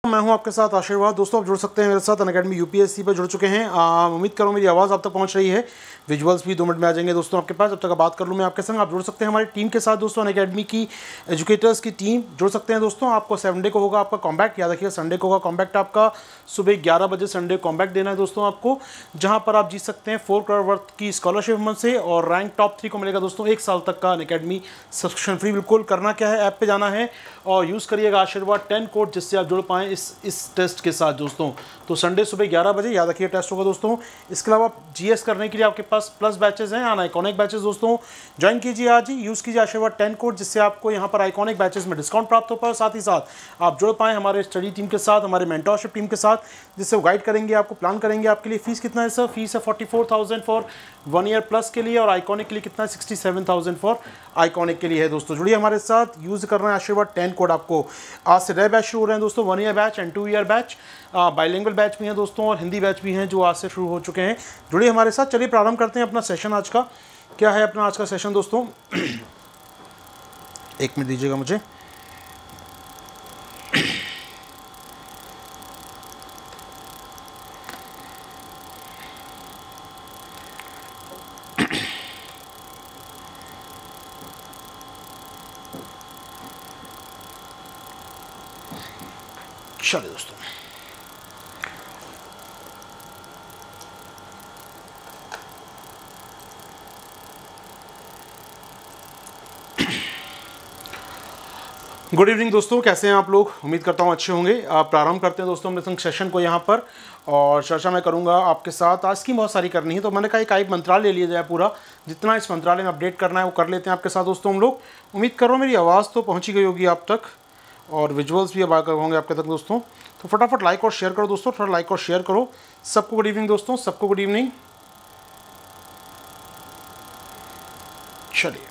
मैं हूं आपके साथ आशीर्वाद। दोस्तों आप जुड़ सकते हैं मेरे साथ अनअकैडमी यूपीएससी पर जुड़ चुके हैं। उम्मीद करूं मेरी आवाज़ आप तक पहुंच रही है। विजुअल्स भी 2 मिनट में आ जाएंगे दोस्तों आपके पास। जब तक बात कर लूं मैं आपके संग, आप जुड़ सकते हैं हमारी टीम के साथ दोस्तों। अनअकैडमी की एजुकेटर्स की टीम जुड़ सकते हैं दोस्तों। आपको संडे को होगा आपका कॉम्बैक्ट, याद रखिएगा संडे को होगा कॉम्बैक्ट आपका सुबह 11 बजे संडे कॉम्बैक्ट देना है दोस्तों आपको, जहां पर आप जीत सकते हैं 4 करोड़ वर्थ की स्कॉलरशिप हमसे से और रैंक टॉप 3 को मिलेगा दोस्तों 1 साल तक का अनअकैडमी सब्सक्रिप्शन फ्री। बिल्कुल करना क्या है, ऐप पे जाना है और यूज़ करिएगा आशीर्वाद 10 कोड, जिससे आप जुड़ पाएँ इस टेस्ट के साथ दोस्तों। तो संडे सुबह 11 बजे याद रखिए टेस्ट होगा दोस्तों। इसके अलावा जीएस करने के लिए आपके पास प्लस बैचेस हैं, आइकॉनिक बैचेस दोस्तों ज्वाइन कीजिए आज ही। यूज़ कीजिए आशीर्वाद 10 कोड, जिससे आपको यहाँ पर आइकॉनिक बैचेस में डिस्काउंट प्राप्त हो पाए। साथ ही साथ आप जुड़ पाएँ हमारे स्टडी टीम के साथ, हमारे मेंटरशिप टीम के साथ, जिससे वो गाइड करेंगे आपको, प्लान करेंगे आपके लिए। फीस कितना है सर? फीस है 44,000 फॉर 1 ईयर प्लस के लिए, और आइकॉनिक के लिए कितना है 67,000 फॉर आइकॉनिक के लिए है दोस्तों। जुड़िए हमारे साथ, यूज़ करना है आशीर्वाद 10 कोड। आपको आज से नए बैच शुरू हो रहे हैं दोस्तों, 1 year batch and 2 year batch, bilingual batch भी हैं दोस्तों और हिंदी बैच भी हैं जो आज से शुरू हो चुके हैं। जुड़िए हमारे साथ। चलिए प्रारंभ करते हैं अपना सेशन आज का। क्या है अपना आज का सेशन दोस्तों? 1 मिनट दीजिएगा मुझे। चलिए दोस्तों, गुड इवनिंग दोस्तों, कैसे हैं आप लोग? उम्मीद करता हूं अच्छे होंगे। आप प्रारंभ करते हैं दोस्तों अपने संग सेशन को यहाँ पर, और चर्चा मैं करूँगा आपके साथ। आज की बहुत सारी करनी है, तो मैंने कहा एक मंत्रालय ले लिया जाए पूरा, जितना इस मंत्रालय में अपडेट करना है वो कर लेते हैं आपके साथ दोस्तों हम लोग। उम्मीद कर रहा हूँ मेरी आवाज़ तो पहुँची गई होगी आप तक, और विजुअल्स भी अब आकर होंगे आपके तक दोस्तों। तो फटाफट लाइक और शेयर करो दोस्तों, थोड़ा लाइक और शेयर करो। सबको गुड इवनिंग दोस्तों, सबको गुड इवनिंग। चलिए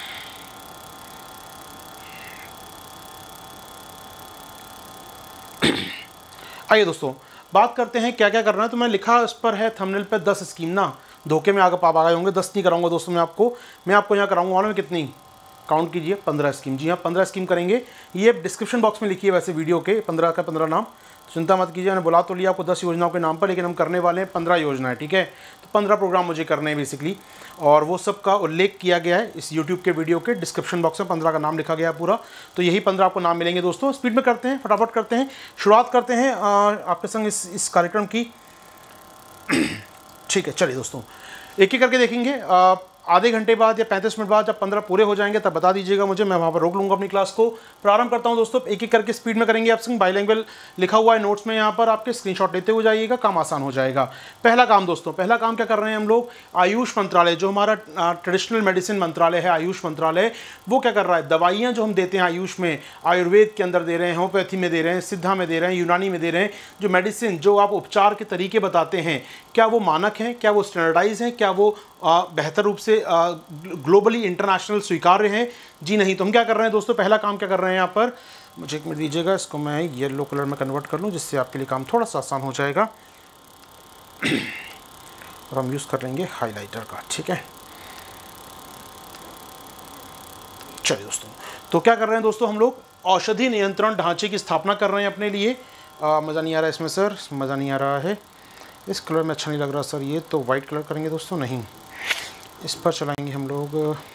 आइए दोस्तों बात करते हैं क्या क्या करना है। तो मैं लिखा इस पर है थंबनेल पे 10 स्कीम ना, धोखे में आगे आप आ गए होंगे। 10 नहीं कराऊंगा दोस्तों मैं आपको यहाँ कराऊंगा मालूम है कितनी? काउंट कीजिए, 15 स्कीम। जी हाँ 15 स्कीम करेंगे। ये डिस्क्रिप्शन बॉक्स में लिखिए वैसे वीडियो के 15 का 15 नाम, चिंता मत कीजिए। मैंने बुला तो लिया आपको 10 योजनाओं के नाम पर, लेकिन हम करने वाले हैं 15 योजनाएं, ठीक है? तो 15 प्रोग्राम मुझे करने हैं बेसिकली, और वो सब का उल्लेख किया गया है इस यूट्यूब के वीडियो के डिस्क्रिप्शन बॉक्स में। 15 का नाम लिखा गया है पूरा, तो यही 15 आपको नाम मिलेंगे दोस्तों। स्पीड में करते हैं, फटाफट करते हैं, शुरुआत करते हैं आपके संग इस कार्यक्रम की। ठीक है, चलिए दोस्तों एक एक करके देखेंगे। आधे घंटे बाद या 35 मिनट बाद जब 15 पूरे हो जाएंगे तब बता दीजिएगा मुझे, मैं वहाँ पर रोक लूँगा अपनी क्लास को। प्रारंभ करता हूँ दोस्तों, एक एक करके स्पीड में करेंगे। आप संग बाइलिंगुअल लिखा हुआ है नोट्स में, यहाँ पर आपके स्क्रीनशॉट लेते हुए जाइएगा, काम आसान हो जाएगा। पहला काम दोस्तों, पहला काम क्या कर रहे हैं हम लोग? आयुष मंत्रालय, जो हमारा ट्रेडिशनल मेडिसिन मंत्रालय है, आयुष मंत्रालय, वो क्या कर रहा है? दवाइयाँ जो हम देते हैं आयुष में, आयुर्वेद के अंदर दे रहे हैं, होम्योपैथी में दे रहे हैं, सिद्धा में दे रहे हैं, यूनानी में दे रहे हैं, जो मेडिसिन जो आप उपचार के तरीके बताते हैं, क्या वो मानक हैं? क्या वो स्टैंडर्डाइज हैं? क्या वो बेहतर रूप से ग्लोबली इंटरनेशनल स्वीकार्य हैं? जी नहीं। तो हम क्या कर रहे हैं दोस्तों? पहला काम क्या कर रहे हैं यहाँ पर? मुझे 1 मिनट दीजिएगा, इसको मैं येलो कलर में कन्वर्ट कर लूँ, जिससे आपके लिए काम थोड़ा सा आसान हो जाएगा। और हम यूज़ कर लेंगे हाइलाइटर का, ठीक है? चलिए दोस्तों, तो क्या कर रहे हैं दोस्तों हम लोग? औषधि नियंत्रण ढांचे की स्थापना कर रहे हैं अपने लिए। मज़ा नहीं आ रहा है इसमें सर, मज़ा नहीं आ रहा है, इस कलर में अच्छा नहीं लग रहा सर। ये तो वाइट कलर करेंगे दोस्तों, नहीं इस पर चलाएंगे हम लोग,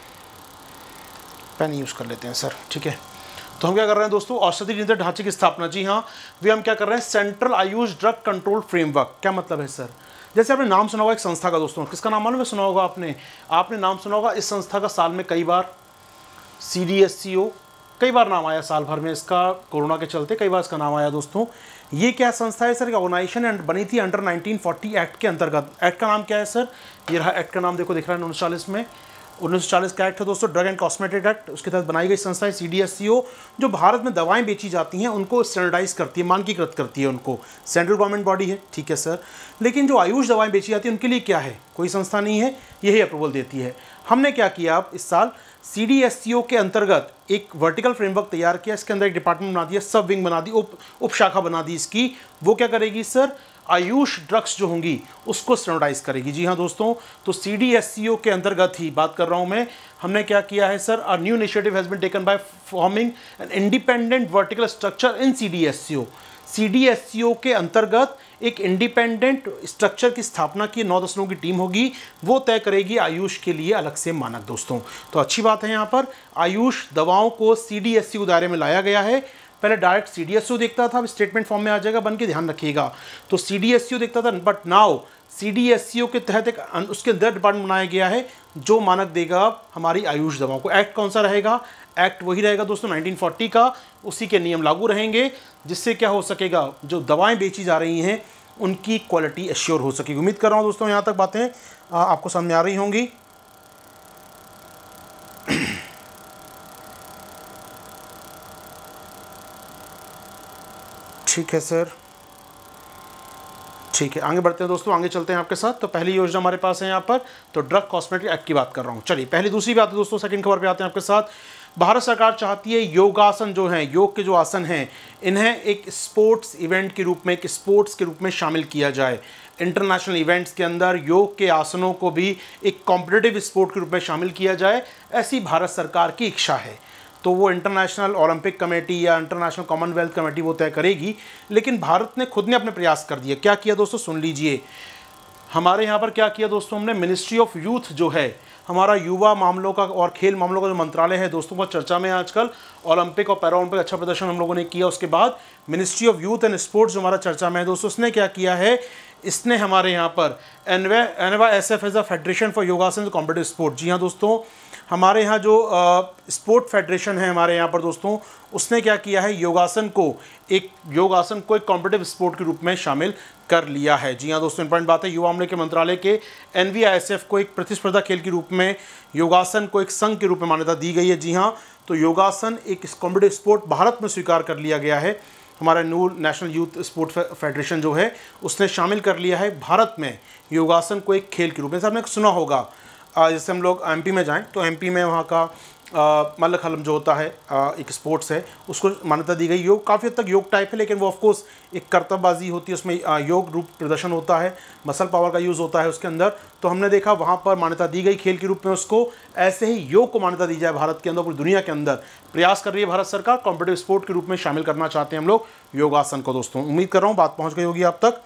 पेन यूज़ कर लेते हैं सर, ठीक है? तो हम क्या कर रहे हैं दोस्तों? औषधि नियंत्रण ढांचे की स्थापना। जी हाँ, वे हम क्या कर रहे हैं? Central Ayush drug control framework. क्या मतलब है सर? जैसे आपने नाम सुना होगा एक संस्था का दोस्तों, किसका नाम मालूम है? सुना होगा आपने नाम सुना होगा इस संस्था का साल में कई बार, CDSCO, कई बार नाम आया साल भर में इसका, कोरोना के चलते कई बार इसका नाम आया दोस्तों। ये क्या संस्था है सर? ऑर्गेनाइजेशन बनी थी अंडर 1940 एक्ट के अंतर्गत। एक्ट का नाम क्या है सर? ये रहा एक्ट का नाम, देखो दिख रहा है 1940 में। 1940 का एक्ट है दोस्तों, ड्रग एंड कॉस्मेटिक एक्ट, उसके तहत बनाई गई संस्था है CDSCO, जो भारत में दवाएं बेची जाती हैं उनको स्टैंडर्डाइज करती है, मानकीकृत करती है उनको। सेंट्रल गवर्नमेंट बॉडी है, ठीक है सर। लेकिन जो आयुष दवाएं बेची जाती हैं उनके लिए क्या है? कोई संस्था नहीं है, यही अप्रूवल देती है। हमने क्या किया अब इस साल? CDSCO के अंतर्गत एक वर्टिकल फ्रेमवर्क तैयार किया, इसके अंदर एक डिपार्टमेंट बना दिया, सब विंग बना दी, उप शाखा बना दी इसकी। वो क्या करेगी सर? आयुष ड्रग्स जो होंगी उसको स्टैंडर्डाइज करेगी। जी हाँ दोस्तों, तो CDSCO के अंतर्गत ही बात कर रहा हूँ मैं। हमने क्या किया है sir? A new initiative has been taken by forming an independent vertical structure in CDSCO। CDSCO के अंतर्गत एक इंडिपेंडेंट स्ट्रक्चर की स्थापना की 9 दशकों की टीम होगी, वो तय करेगी आयुष के लिए अलग से मानक दोस्तों। तो अच्छी बात है, यहाँ पर आयुष दवाओं को CDSCO दायरे में लाया गया है। पहले डायरेक्ट CDSCO देखता था, अब स्टेटमेंट फॉर्म में आ जाएगा बन के, ध्यान रखिएगा। तो CDSCO देखता था, बट नाउ CDSCO के तहत एक उसके अंदर डिपार्टमेंट बनाया गया है जो मानक देगा हमारी आयुष दवाओं को। एक्ट कौन सा रहेगा? एक्ट वही रहेगा दोस्तों 1940 का, उसी के नियम लागू रहेंगे, जिससे क्या हो सकेगा, जो दवाएं बेची जा रही हैं उनकी क्वालिटी एश्योर हो सकेगी। उम्मीद कर रहा हूं दोस्तों यहाँ तक बातें आपको समझ में आ रही होंगी। ठीक है सर, ठीक है, आगे बढ़ते हैं दोस्तों, आगे चलते हैं आपके साथ। तो पहली योजना हमारे पास है यहाँ पर, तो ड्रग कॉस्मेटिक एक्ट की बात कर रहा हूँ। चलिए पहली दूसरी बात है दोस्तों, सेकंड खबर पे आते हैं आपके साथ। भारत सरकार चाहती है योगासन जो हैं, योग के जो आसन हैं, इन्हें एक स्पोर्ट्स इवेंट के रूप में, एक स्पोर्ट्स के रूप में शामिल किया जाए। इंटरनेशनल इवेंट्स के अंदर योग के आसनों को भी एक कॉम्पिटिटिव स्पोर्ट के रूप में शामिल किया जाए, ऐसी भारत सरकार की इच्छा है। तो वो इंटरनेशनल ओलंपिक कमेटी या इंटरनेशनल कॉमनवेल्थ कमेटी वो तय करेगी, लेकिन भारत ने खुद ने अपने प्रयास कर दिए। क्या किया दोस्तों, सुन लीजिए। हमारे यहाँ पर क्या किया दोस्तों, हमने मिनिस्ट्री ऑफ यूथ जो है, हमारा युवा मामलों का और खेल मामलों का जो मंत्रालय है दोस्तों, वो चर्चा में आजकल, ओलंपिक और पैरा ओलंपिक अच्छा प्रदर्शन हम लोगों ने किया। उसके बाद ministry of youth and sports जो हमारा चर्चा में है दोस्तों, उसने क्या किया है, इसने हमारे यहाँ पर एनवा SF as a federation for Yogasana competitive sport. जी हाँ दोस्तों, हमारे यहाँ जो स्पोर्ट फेडरेशन है हमारे यहाँ पर दोस्तों, उसने क्या किया है, योगासन को एक कॉम्पिटिटिव स्पोर्ट के रूप में शामिल कर लिया है। जी हाँ दोस्तों, इंपॉर्टेंट बात है। युवा मामले के मंत्रालय के NVISF को एक प्रतिस्पर्धा खेल के रूप में, योगासन को एक संघ के रूप में मान्यता दी गई है। जी हाँ, तो योगासन एक कॉम्पिटिटिव स्पोर्ट भारत में स्वीकार कर लिया गया है। हमारा नेशनल यूथ स्पोर्ट फेडरेशन जो है, उसने शामिल कर लिया है भारत में योगासन को एक खेल के रूप में। जैसे आपने सुना होगा, जैसे हम लोग MP में जाएं तो MP में वहाँ का मल्लखम्ब जो होता है एक स्पोर्ट्स है, उसको मान्यता दी गई। योग काफ़ी हद तक योग टाइप है, लेकिन वो ऑफकोर्स एक कर्तव्यबाजी होती है, उसमें योग रूप प्रदर्शन होता है, मसल पावर का यूज़ होता है उसके अंदर। तो हमने देखा वहाँ पर मान्यता दी गई खेल के रूप में उसको। ऐसे ही योग को मान्यता दी जाए भारत के अंदर, पूरी दुनिया के अंदर प्रयास कर रही है भारत सरकार, कॉम्पिटिटिव स्पोर्ट के रूप में शामिल करना चाहते हैं हम लोग योगासन को दोस्तों। उम्मीद कर रहा हूँ बात पहुँच गई होगी आप तक।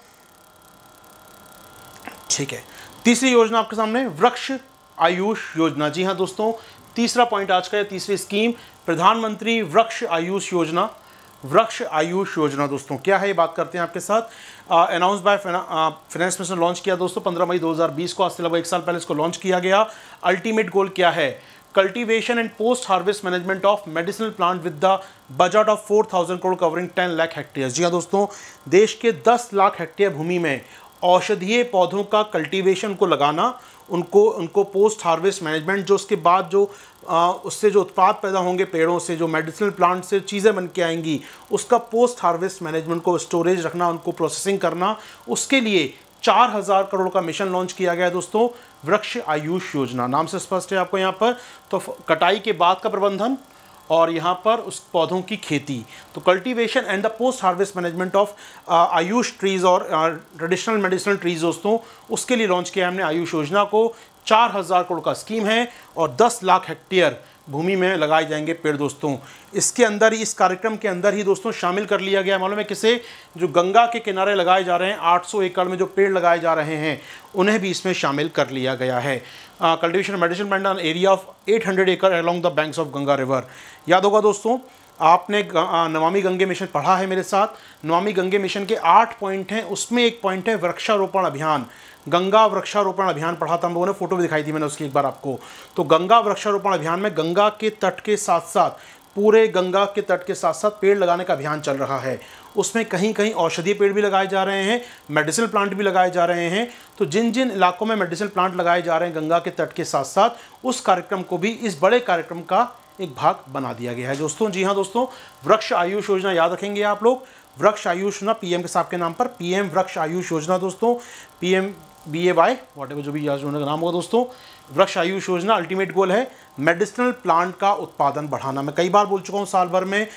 ठीक है, तीसरी योजना आपके सामने, वृक्ष आयुष योजना। जी हाँ दोस्तों, तीसरा पॉइंट आज का है, तीसरी स्कीम, प्रधानमंत्री वृक्ष आयुष योजना। वृक्ष आयुष योजना दोस्तों क्या है, ये बात करते हैं आपके साथ। Announce by finance minister launch किया दोस्तों 15 मई 2020 को, आज से लगभग 1 साल पहले इसको लॉन्च किया गया। अल्टीमेट गोल क्या है, cultivation and post harvest management of medicinal plant with the budget of 4000 crore covering 10 lakh hectare. जी हाँ दोस्तों, देश के 10 लाख हेक्टेयर भूमि में औषधीय पौधों का कल्टीवेशन को लगाना, उनको पोस्ट हार्वेस्ट मैनेजमेंट, जो उसके बाद जो उससे जो उत्पाद पैदा होंगे पेड़ों से, जो मेडिसिनल प्लांट से चीज़ें बन के आएंगी, उसका पोस्ट हार्वेस्ट मैनेजमेंट को स्टोरेज रखना, उनको प्रोसेसिंग करना, उसके लिए 4000 करोड़ का मिशन लॉन्च किया गया है दोस्तों, वृक्ष आयुष योजना। नाम से स्पष्ट है आपको यहाँ पर। तो कटाई के बाद का प्रबंधन और यहाँ पर उस पौधों की खेती, तो cultivation and the post harvest management of AYUSH trees और ट्रेडिशनल मेडिसिनल ट्रीज दोस्तों, उसके लिए लॉन्च किया हमने आयुष योजना को। 4000 करोड़ का स्कीम है और 10 लाख हेक्टेयर भूमि में लगाए जाएंगे पेड़ दोस्तों। इसके अंदर ही, इस कार्यक्रम के अंदर ही दोस्तों शामिल कर लिया गया, मालूम है किसे, जो गंगा के किनारे लगाए जा रहे हैं 800 एकड़ में जो पेड़ लगाए जा रहे हैं, उन्हें भी इसमें शामिल कर लिया गया है। Cultivation medicine plant on area of 800 एकड़ along the banks of Ganga river. याद होगा दोस्तों, आपने नमामि गंगे मिशन पढ़ा है मेरे साथ। नमामि गंगे मिशन के 8 पॉइंट हैं, उसमें एक पॉइंट है वृक्षारोपण अभियान। गंगा वृक्षारोपण अभियान पढ़ा था हम लोगों ने, फोटो भी दिखाई थी मैंने उसकी एक बार आपको। तो गंगा वृक्षारोपण अभियान में गंगा के तट के साथ साथ, पूरे गंगा के तट के साथ साथ पेड़ लगाने का अभियान चल रहा है। उसमें कहीं कहीं औषधीय पेड़ भी लगाए जा रहे हैं, मेडिसिनल प्लांट भी लगाए जा रहे हैं। तो जिन जिन इलाकों में मेडिसिनल प्लांट लगाए जा रहे हैं गंगा के तट के साथ साथ, उस कार्यक्रम को भी इस बड़े कार्यक्रम का एक भाग बना दिया गया है दोस्तों। जी हाँ दोस्तों, वृक्ष आयुष योजना याद रखेंगे आप लोग, वृक्ष आयुष योजना PM के साहब के नाम पर, PM वृक्ष आयुष योजना दोस्तों, PMBAY व्हाटएवर जो भी योजना का नाम होगा दोस्तों। वृक्ष आयुष योजना अल्टीमेट गोल है मेडिसिनल प्लांट का उत्पादन बढ़ाना। मैं कई बार बोल चुका हूँ, साल भर में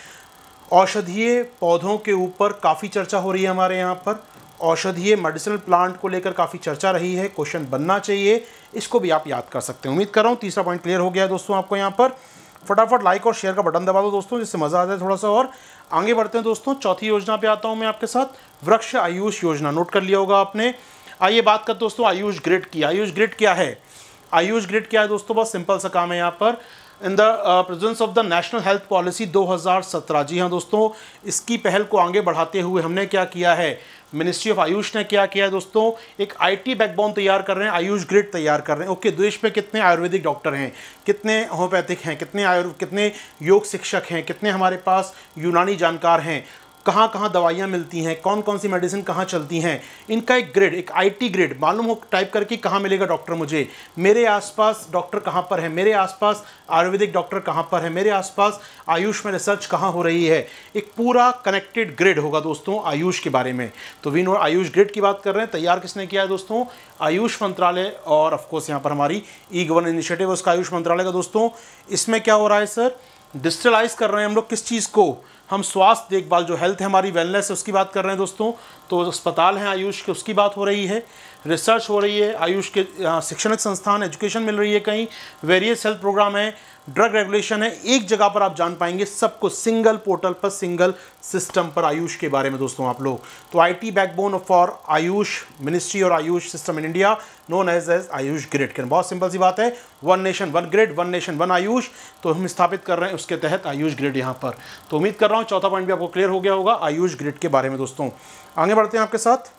औषधीय पौधों के ऊपर काफ़ी चर्चा हो रही है हमारे यहाँ पर। औषधीय मेडिसिनल प्लांट को लेकर काफ़ी चर्चा रही है, क्वेश्चन बनना चाहिए, इसको भी आप याद कर सकते हैं। उम्मीद कर रहा हूँ तीसरा पॉइंट क्लियर हो गया है दोस्तों आपको यहाँ पर। फटाफट लाइक और शेयर का बटन दबा दो दोस्तों, जिससे मज़ा आ जाए थोड़ा सा। और आगे बढ़ते हैं दोस्तों, चौथी योजना पे आता हूं मैं आपके साथ, वृक्ष आयुष योजना। नोट कर लिया होगा आपने। आइए बात करते दोस्तों आयुष ग्रिड की। आयुष ग्रिड क्या है? आयुष ग्रिड क्या है दोस्तों? बहुत सिंपल सा काम है यहाँ पर। In the presence of the national health policy 2017, जी हाँ दोस्तों, इसकी पहल को आगे बढ़ाते हुए हमने क्या किया है, मिनिस्ट्री ऑफ आयुष ने क्या किया है दोस्तों, एक आईटी बैकबोन तैयार कर रहे हैं, आयुष ग्रिड तैयार कर रहे हैं। ओके, देश में कितने आयुर्वेदिक डॉक्टर हैं, कितने होम्योपैथिक हैं, कितने योग शिक्षक हैं, कितने हमारे पास यूनानी जानकार हैं, कहाँ कहाँ दवाइयाँ मिलती हैं, कौन कौन सी मेडिसिन कहाँ चलती हैं, इनका एक ग्रिड, एक आईटी ग्रिड मालूम हो टाइप करके कहाँ मिलेगा डॉक्टर मुझे, मेरे आसपास डॉक्टर कहाँ पर है, मेरे आसपास आयुर्वेदिक डॉक्टर कहाँ पर है, मेरे आसपास आयुष में रिसर्च कहाँ हो रही है। एक पूरा कनेक्टेड ग्रिड होगा दोस्तों आयुष के बारे में। तो वी नो आयुष ग्रिड की बात कर रहे हैं। तैयार किसने किया है दोस्तों? आयुष मंत्रालय, और ऑफकोर्स यहाँ पर हमारी ई गवर्न इनिशिएटिव उसका आयुष मंत्रालय का। दोस्तों इसमें क्या हो रहा है सर, डिजिटलाइज कर रहे हैं हम लोग किस चीज़ को, हम स्वास्थ्य देखभाल जो हेल्थ है हमारी, वेलनेस है, उसकी बात कर रहे हैं दोस्तों। तो अस्पताल हैं आयुष के, उसकी बात हो रही है, रिसर्च हो रही है, आयुष के शैक्षणिक संस्थान, एजुकेशन मिल रही है कहीं, वेरियस हेल्थ प्रोग्राम है, ड्रग रेगुलेशन है। एक जगह पर आप जान पाएंगे सबको, सिंगल पोर्टल पर, सिंगल सिस्टम पर आयुष के बारे में दोस्तों आप लोग। तो IT backbone for AYUSH ministry और AYUSH system in India known as AYUSH grid. के बहुत सिंपल सी बात है, one nation one grid, one nation one AYUSH, तो हम स्थापित कर रहे हैं उसके तहत आयुष ग्रिड यहाँ पर। तो उम्मीद कर रहा हूँ चौथा पॉइंट भी आपको क्लियर हो गया होगा आयुष ग्रिड के बारे में दोस्तों। आगे बढ़ते हैं आपके साथ।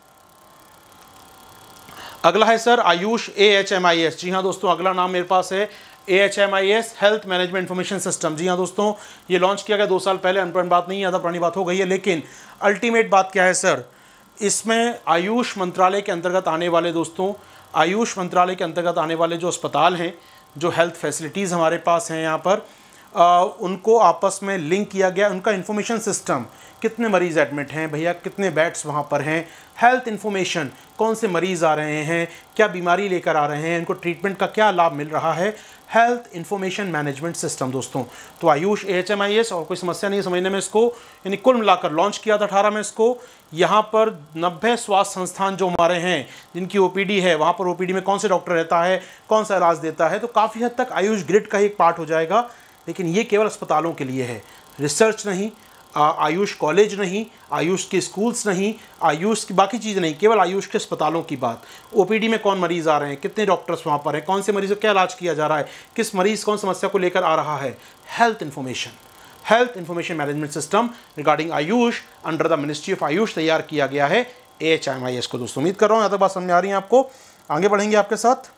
अगला है सर आयुष AHMIS। जी हाँ दोस्तों, अगला नाम मेरे पास है AHMIS, health management information system. जी हाँ दोस्तों, ये लॉन्च किया गया 2 साल पहले। अनपुरानी बात नहीं है, ज़्यादा पुरानी बात हो गई है, लेकिन अल्टीमेट बात क्या है सर, इसमें आयुष मंत्रालय के अंतर्गत आने वाले दोस्तों, आयुष मंत्रालय के अंतर्गत आने वाले जो अस्पताल हैं, जो हेल्थ फैसिलिटीज़ हमारे पास हैं यहाँ पर, उनको आपस में लिंक किया गया। उनका इन्फॉर्मेशन सिस्टम, कितने मरीज़ एडमिट हैं भैया, कितने बेड्स वहाँ पर हैं, हेल्थ इन्फॉर्मेशन, कौन से मरीज़ आ रहे हैं, क्या बीमारी लेकर आ रहे हैं, इनको ट्रीटमेंट का क्या लाभ मिल रहा है, हेल्थ इन्फॉर्मेशन मैनेजमेंट सिस्टम दोस्तों। तो आयुष AHMIS, और कोई समस्या नहीं समझने में इसको, यानी कुल मिलाकर लॉन्च किया था 18 में इसको। यहाँ पर 90 स्वास्थ्य संस्थान जो हमारे हैं, जिनकी OPD है, वहाँ पर OPD में कौन से डॉक्टर रहता है, कौन सा इलाज देता है, तो काफ़ी हद तक आयुष ग्रिड का ही एक पार्ट हो जाएगा। लेकिन ये केवल अस्पतालों के लिए है, रिसर्च नहीं, आयुष कॉलेज नहीं, आयुष के स्कूल्स नहीं, आयुष की बाकी चीज़ें नहीं, केवल आयुष के अस्पतालों की बात। OPD में कौन मरीज़ आ रहे हैं, कितने डॉक्टर्स वहाँ पर हैं, कौन से मरीज़ को क्या इलाज किया जा रहा है, किस मरीज़ कौन समस्या को लेकर आ रहा है, health information management system regarding AYUSH under the ministry of AYUSH तैयार किया गया है AHMIS को दोस्तों। उम्मीद कर रहा हूँ यहाँ तक बात समझ आ रही है आपको। आगे बढ़ेंगे आपके साथ।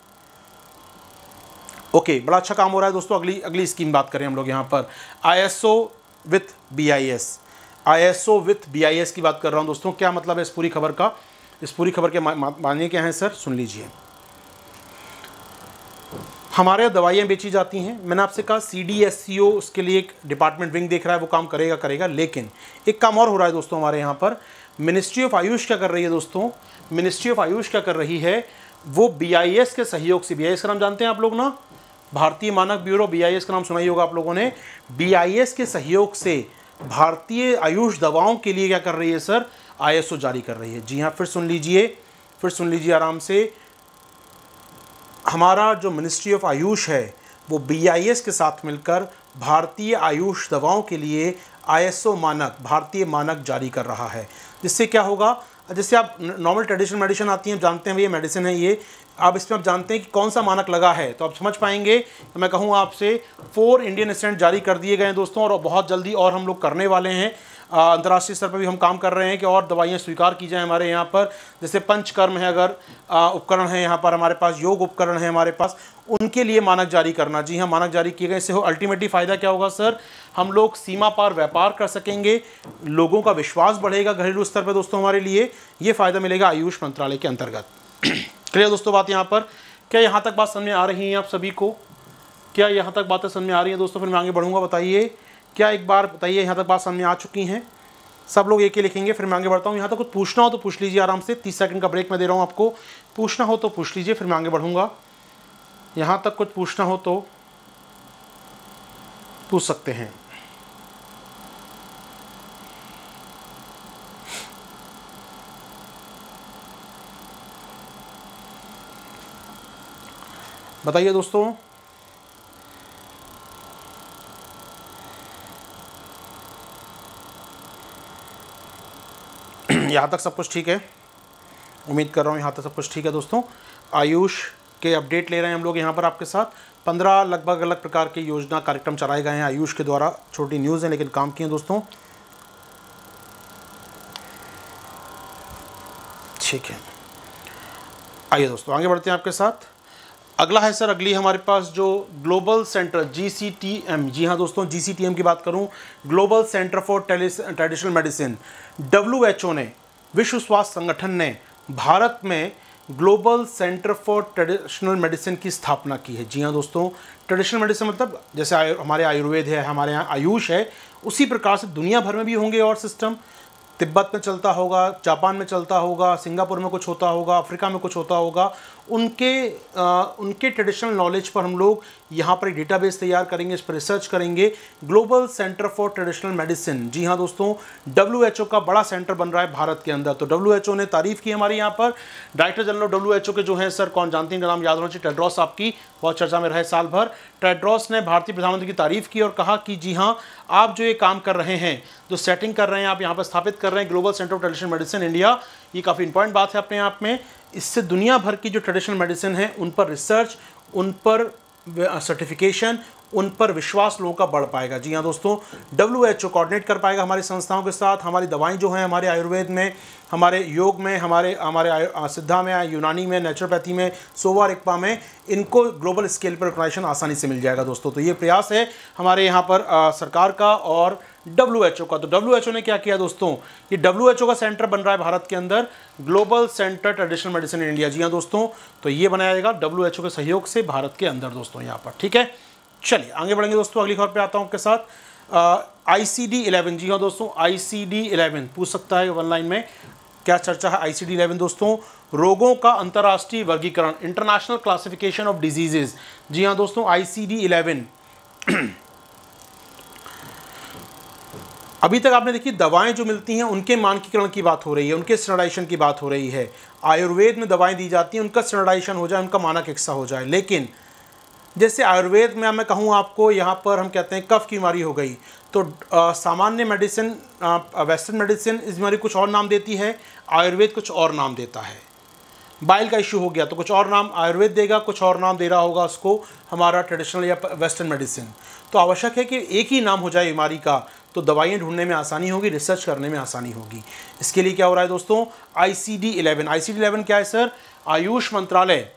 ओके, बड़ा अच्छा काम हो रहा है दोस्तों। अगली स्कीम बात करें हम लोग यहाँ पर, ISO with BIS। ISO with BIS की बात कर रहा हूँ दोस्तों। क्या मतलब है इस पूरी खबर का? इस पूरी खबर के मायने क्या हैं सर, सुन लीजिए। हमारे यहाँ दवाइयाँ बेची जाती हैं, मैंने आपसे कहा CDSCO उसके लिए एक डिपार्टमेंट विंग देख रहा है, वो काम करेगा, लेकिन एक काम और हो रहा है दोस्तों हमारे यहाँ पर। मिनिस्ट्री ऑफ आयुष क्या कर रही है दोस्तों, मिनिस्ट्री ऑफ आयुष क्या कर रही है, वो BIS के सहयोग से, BIS का नाम जानते हैं आप लोग ना, भारतीय मानक ब्यूरो, BIS का नाम सुना ही होगा आप लोगों ने। BIS के सहयोग से भारतीय आयुष दवाओं के लिए क्या कर रही है सर, ISO जारी कर रही है। जी हाँ, फिर सुन लीजिए आराम से। हमारा जो मिनिस्ट्री ऑफ आयुष है वो BIS के साथ मिलकर भारतीय आयुष दवाओं के लिए ISO मानक, भारतीय मानक जारी कर रहा है। जिससे क्या होगा, जैसे आप नॉर्मल ट्रेडिशनल मेडिसिन आती हैं, जानते हैं ये मेडिसिन है, ये आप इसमें आप जानते हैं कि कौन सा मानक लगा है, तो आप समझ पाएंगे। तो मैं कहूँ आपसे 4 इंडियन स्टैंडर्ड जारी कर दिए गए हैं दोस्तों, और बहुत जल्दी और हम लोग करने वाले हैं। अंतर्राष्ट्रीय स्तर पर भी हम काम कर रहे हैं कि और दवाइयाँ स्वीकार की जाएँ हमारे यहाँ पर। जैसे पंचकर्म है, अगर उपकरण है यहाँ पर हमारे पास, योग उपकरण है हमारे पास, उनके लिए मानक जारी करना। जी हाँ, मानक जारी किए गए। इससे अल्टीमेटली फ़ायदा क्या होगा सर, हम लोग सीमा पार व्यापार कर सकेंगे, लोगों का विश्वास बढ़ेगा घरेलू स्तर पर दोस्तों हमारे लिए। ये फ़ायदा मिलेगा आयुष मंत्रालय के अंतर्गत। क्लियर दोस्तों बात यहाँ पर? क्या यहाँ तक बात समझ में आ रही है आप सभी को? क्या यहाँ तक बातें समझ में आ रही हैं दोस्तों? फिर मैं आगे बढ़ूँगा, बताइए। क्या एक बार बताइए, यहाँ तक बात समझ में आ चुकी हैं? सब लोग एक ही लिखेंगे, फिर मैं आगे बढ़ता हूँ। यहाँ तक कुछ पूछना हो तो पूछ लीजिए आराम से, 30 सेकंड का ब्रेक मैं दे रहा हूँ आपको। पूछना हो तो पूछ लीजिए, फिर मैं आगे बढ़ूँगा। यहाँ तक कुछ पूछना हो तो पूछ सकते हैं। बताइए दोस्तों। यहाँ तक सब कुछ ठीक है, उम्मीद कर रहा हूँ यहाँ तक सब कुछ ठीक है दोस्तों। आयुष के अपडेट ले रहे हैं हम लोग यहाँ पर आपके साथ। 15 लगभग अलग प्रकार के योजना कार्यक्रम चलाए गए हैं आयुष के द्वारा। छोटी न्यूज़ है लेकिन काम किए दोस्तों, ठीक है। आइए दोस्तों आगे बढ़ते हैं आपके साथ। अगला है सर, अगली हमारे पास जो ग्लोबल सेंटर GCTM, जी हाँ दोस्तों GCTM की बात करूं, global centre for traditional medicine, WHO ने, विश्व स्वास्थ्य संगठन ने भारत में global centre for traditional medicine की स्थापना की है। जी हाँ दोस्तों, ट्रेडिशनल मेडिसिन मतलब जैसे हमारे आयुर्वेद है, हमारे यहाँ आयुष है, उसी प्रकार से दुनिया भर में भी होंगे और सिस्टम। तिब्बत में चलता होगा, जापान में चलता होगा, सिंगापुर में कुछ होता होगा, अफ्रीका में कुछ होता होगा। उनके ट्रेडिशनल नॉलेज पर हम लोग यहाँ पर एक डेटाबेस तैयार करेंगे, इस पर रिसर्च करेंगे। Global centre for traditional medicine, जी हाँ दोस्तों, WHO का बड़ा सेंटर बन रहा है भारत के अंदर। तो WHO ने तारीफ की हमारे यहाँ पर। डायरेक्टर जनरल WHO के जो हैं सर, कौन जानते हैं, नाम याद होना चाहिए, टेड्रोस, आपकी बहुत चर्चा में रहे साल भर। टेड्रोस ने भारतीय प्रधानमंत्री की तारीफ की और कहा कि जी हाँ, आप जो ये काम कर रहे हैं, जो सेटिंग कर रहे हैं, आप यहाँ पर स्थापित कर रहे हैं global centre of traditional medicine India, ये काफ़ी इंपॉर्टेंट बात है अपने आप में। इससे दुनिया भर की जो ट्रेडिशनल मेडिसिन है उन पर रिसर्च, उन पर सर्टिफिकेशन, उन पर विश्वास लोगों का बढ़ पाएगा। जी हाँ दोस्तों, WHO कोऑर्डिनेट कर पाएगा हमारी संस्थाओं के साथ। हमारी दवाएं जो हैं, हमारे आयुर्वेद में, हमारे योग में, हमारे सिद्धा में, यूनानी में, नेचुरोपैथी में, सोवा रिक्पा में, इनको ग्लोबल स्केल पर रिकॉग्निशन आसानी से मिल जाएगा दोस्तों। तो ये प्रयास है हमारे यहाँ पर सरकार का और WHO का। तो WHO ने क्या किया दोस्तों, ये WHO का सेंटर बन रहा है भारत के अंदर, global centre traditional medicine in India. जी हाँ दोस्तों, तो ये बनाया जाएगा WHO के सहयोग से भारत के अंदर दोस्तों यहाँ पर, ठीक है। चलिए आगे बढ़ेंगे दोस्तों, अगली खबर पे आता हूँ आपके साथ। ICD-11, जी हाँ दोस्तों, ICD-11 पूछ सकता है वन लाइन में, क्या चर्चा है ICD-11 दोस्तों, रोगों का अंतर्राष्ट्रीय वर्गीकरण, इंटरनेशनल क्लासिफिकेशन ऑफ डिजीजेज। जी हाँ दोस्तों, ICD-11 अभी तक आपने देखी दवाएं जो मिलती हैं उनके मानकीकरण की बात हो रही है, उनके स्टैंडर्डाइजेशन की बात हो रही है। आयुर्वेद में दवाएं दी जाती हैं, उनका स्टैंडर्डाइजेशन हो जाए, उनका मानक हिस्सा हो जाए। लेकिन जैसे आयुर्वेद में मैं कहूँ आपको, यहाँ पर हम कहते हैं कफ की बीमारी हो गई, तो सामान्य मेडिसिन, वेस्टर्न मेडिसिन इस बीमारी कुछ और नाम देती है, आयुर्वेद कुछ और नाम देता है। बाइल का इशू हो गया तो कुछ और नाम आयुर्वेद देगा, कुछ और नाम दे रहा होगा उसको हमारा ट्रेडिशनल या वेस्टर्न मेडिसिन। तो आवश्यक है कि एक ही नाम हो जाए बीमारी का, तो दवाइयाँ ढूंढने में आसानी होगी, रिसर्च करने में आसानी होगी। इसके लिए क्या हो रहा है दोस्तों, ICD-11। ICD-11 क्या है सर, आयुष मंत्रालय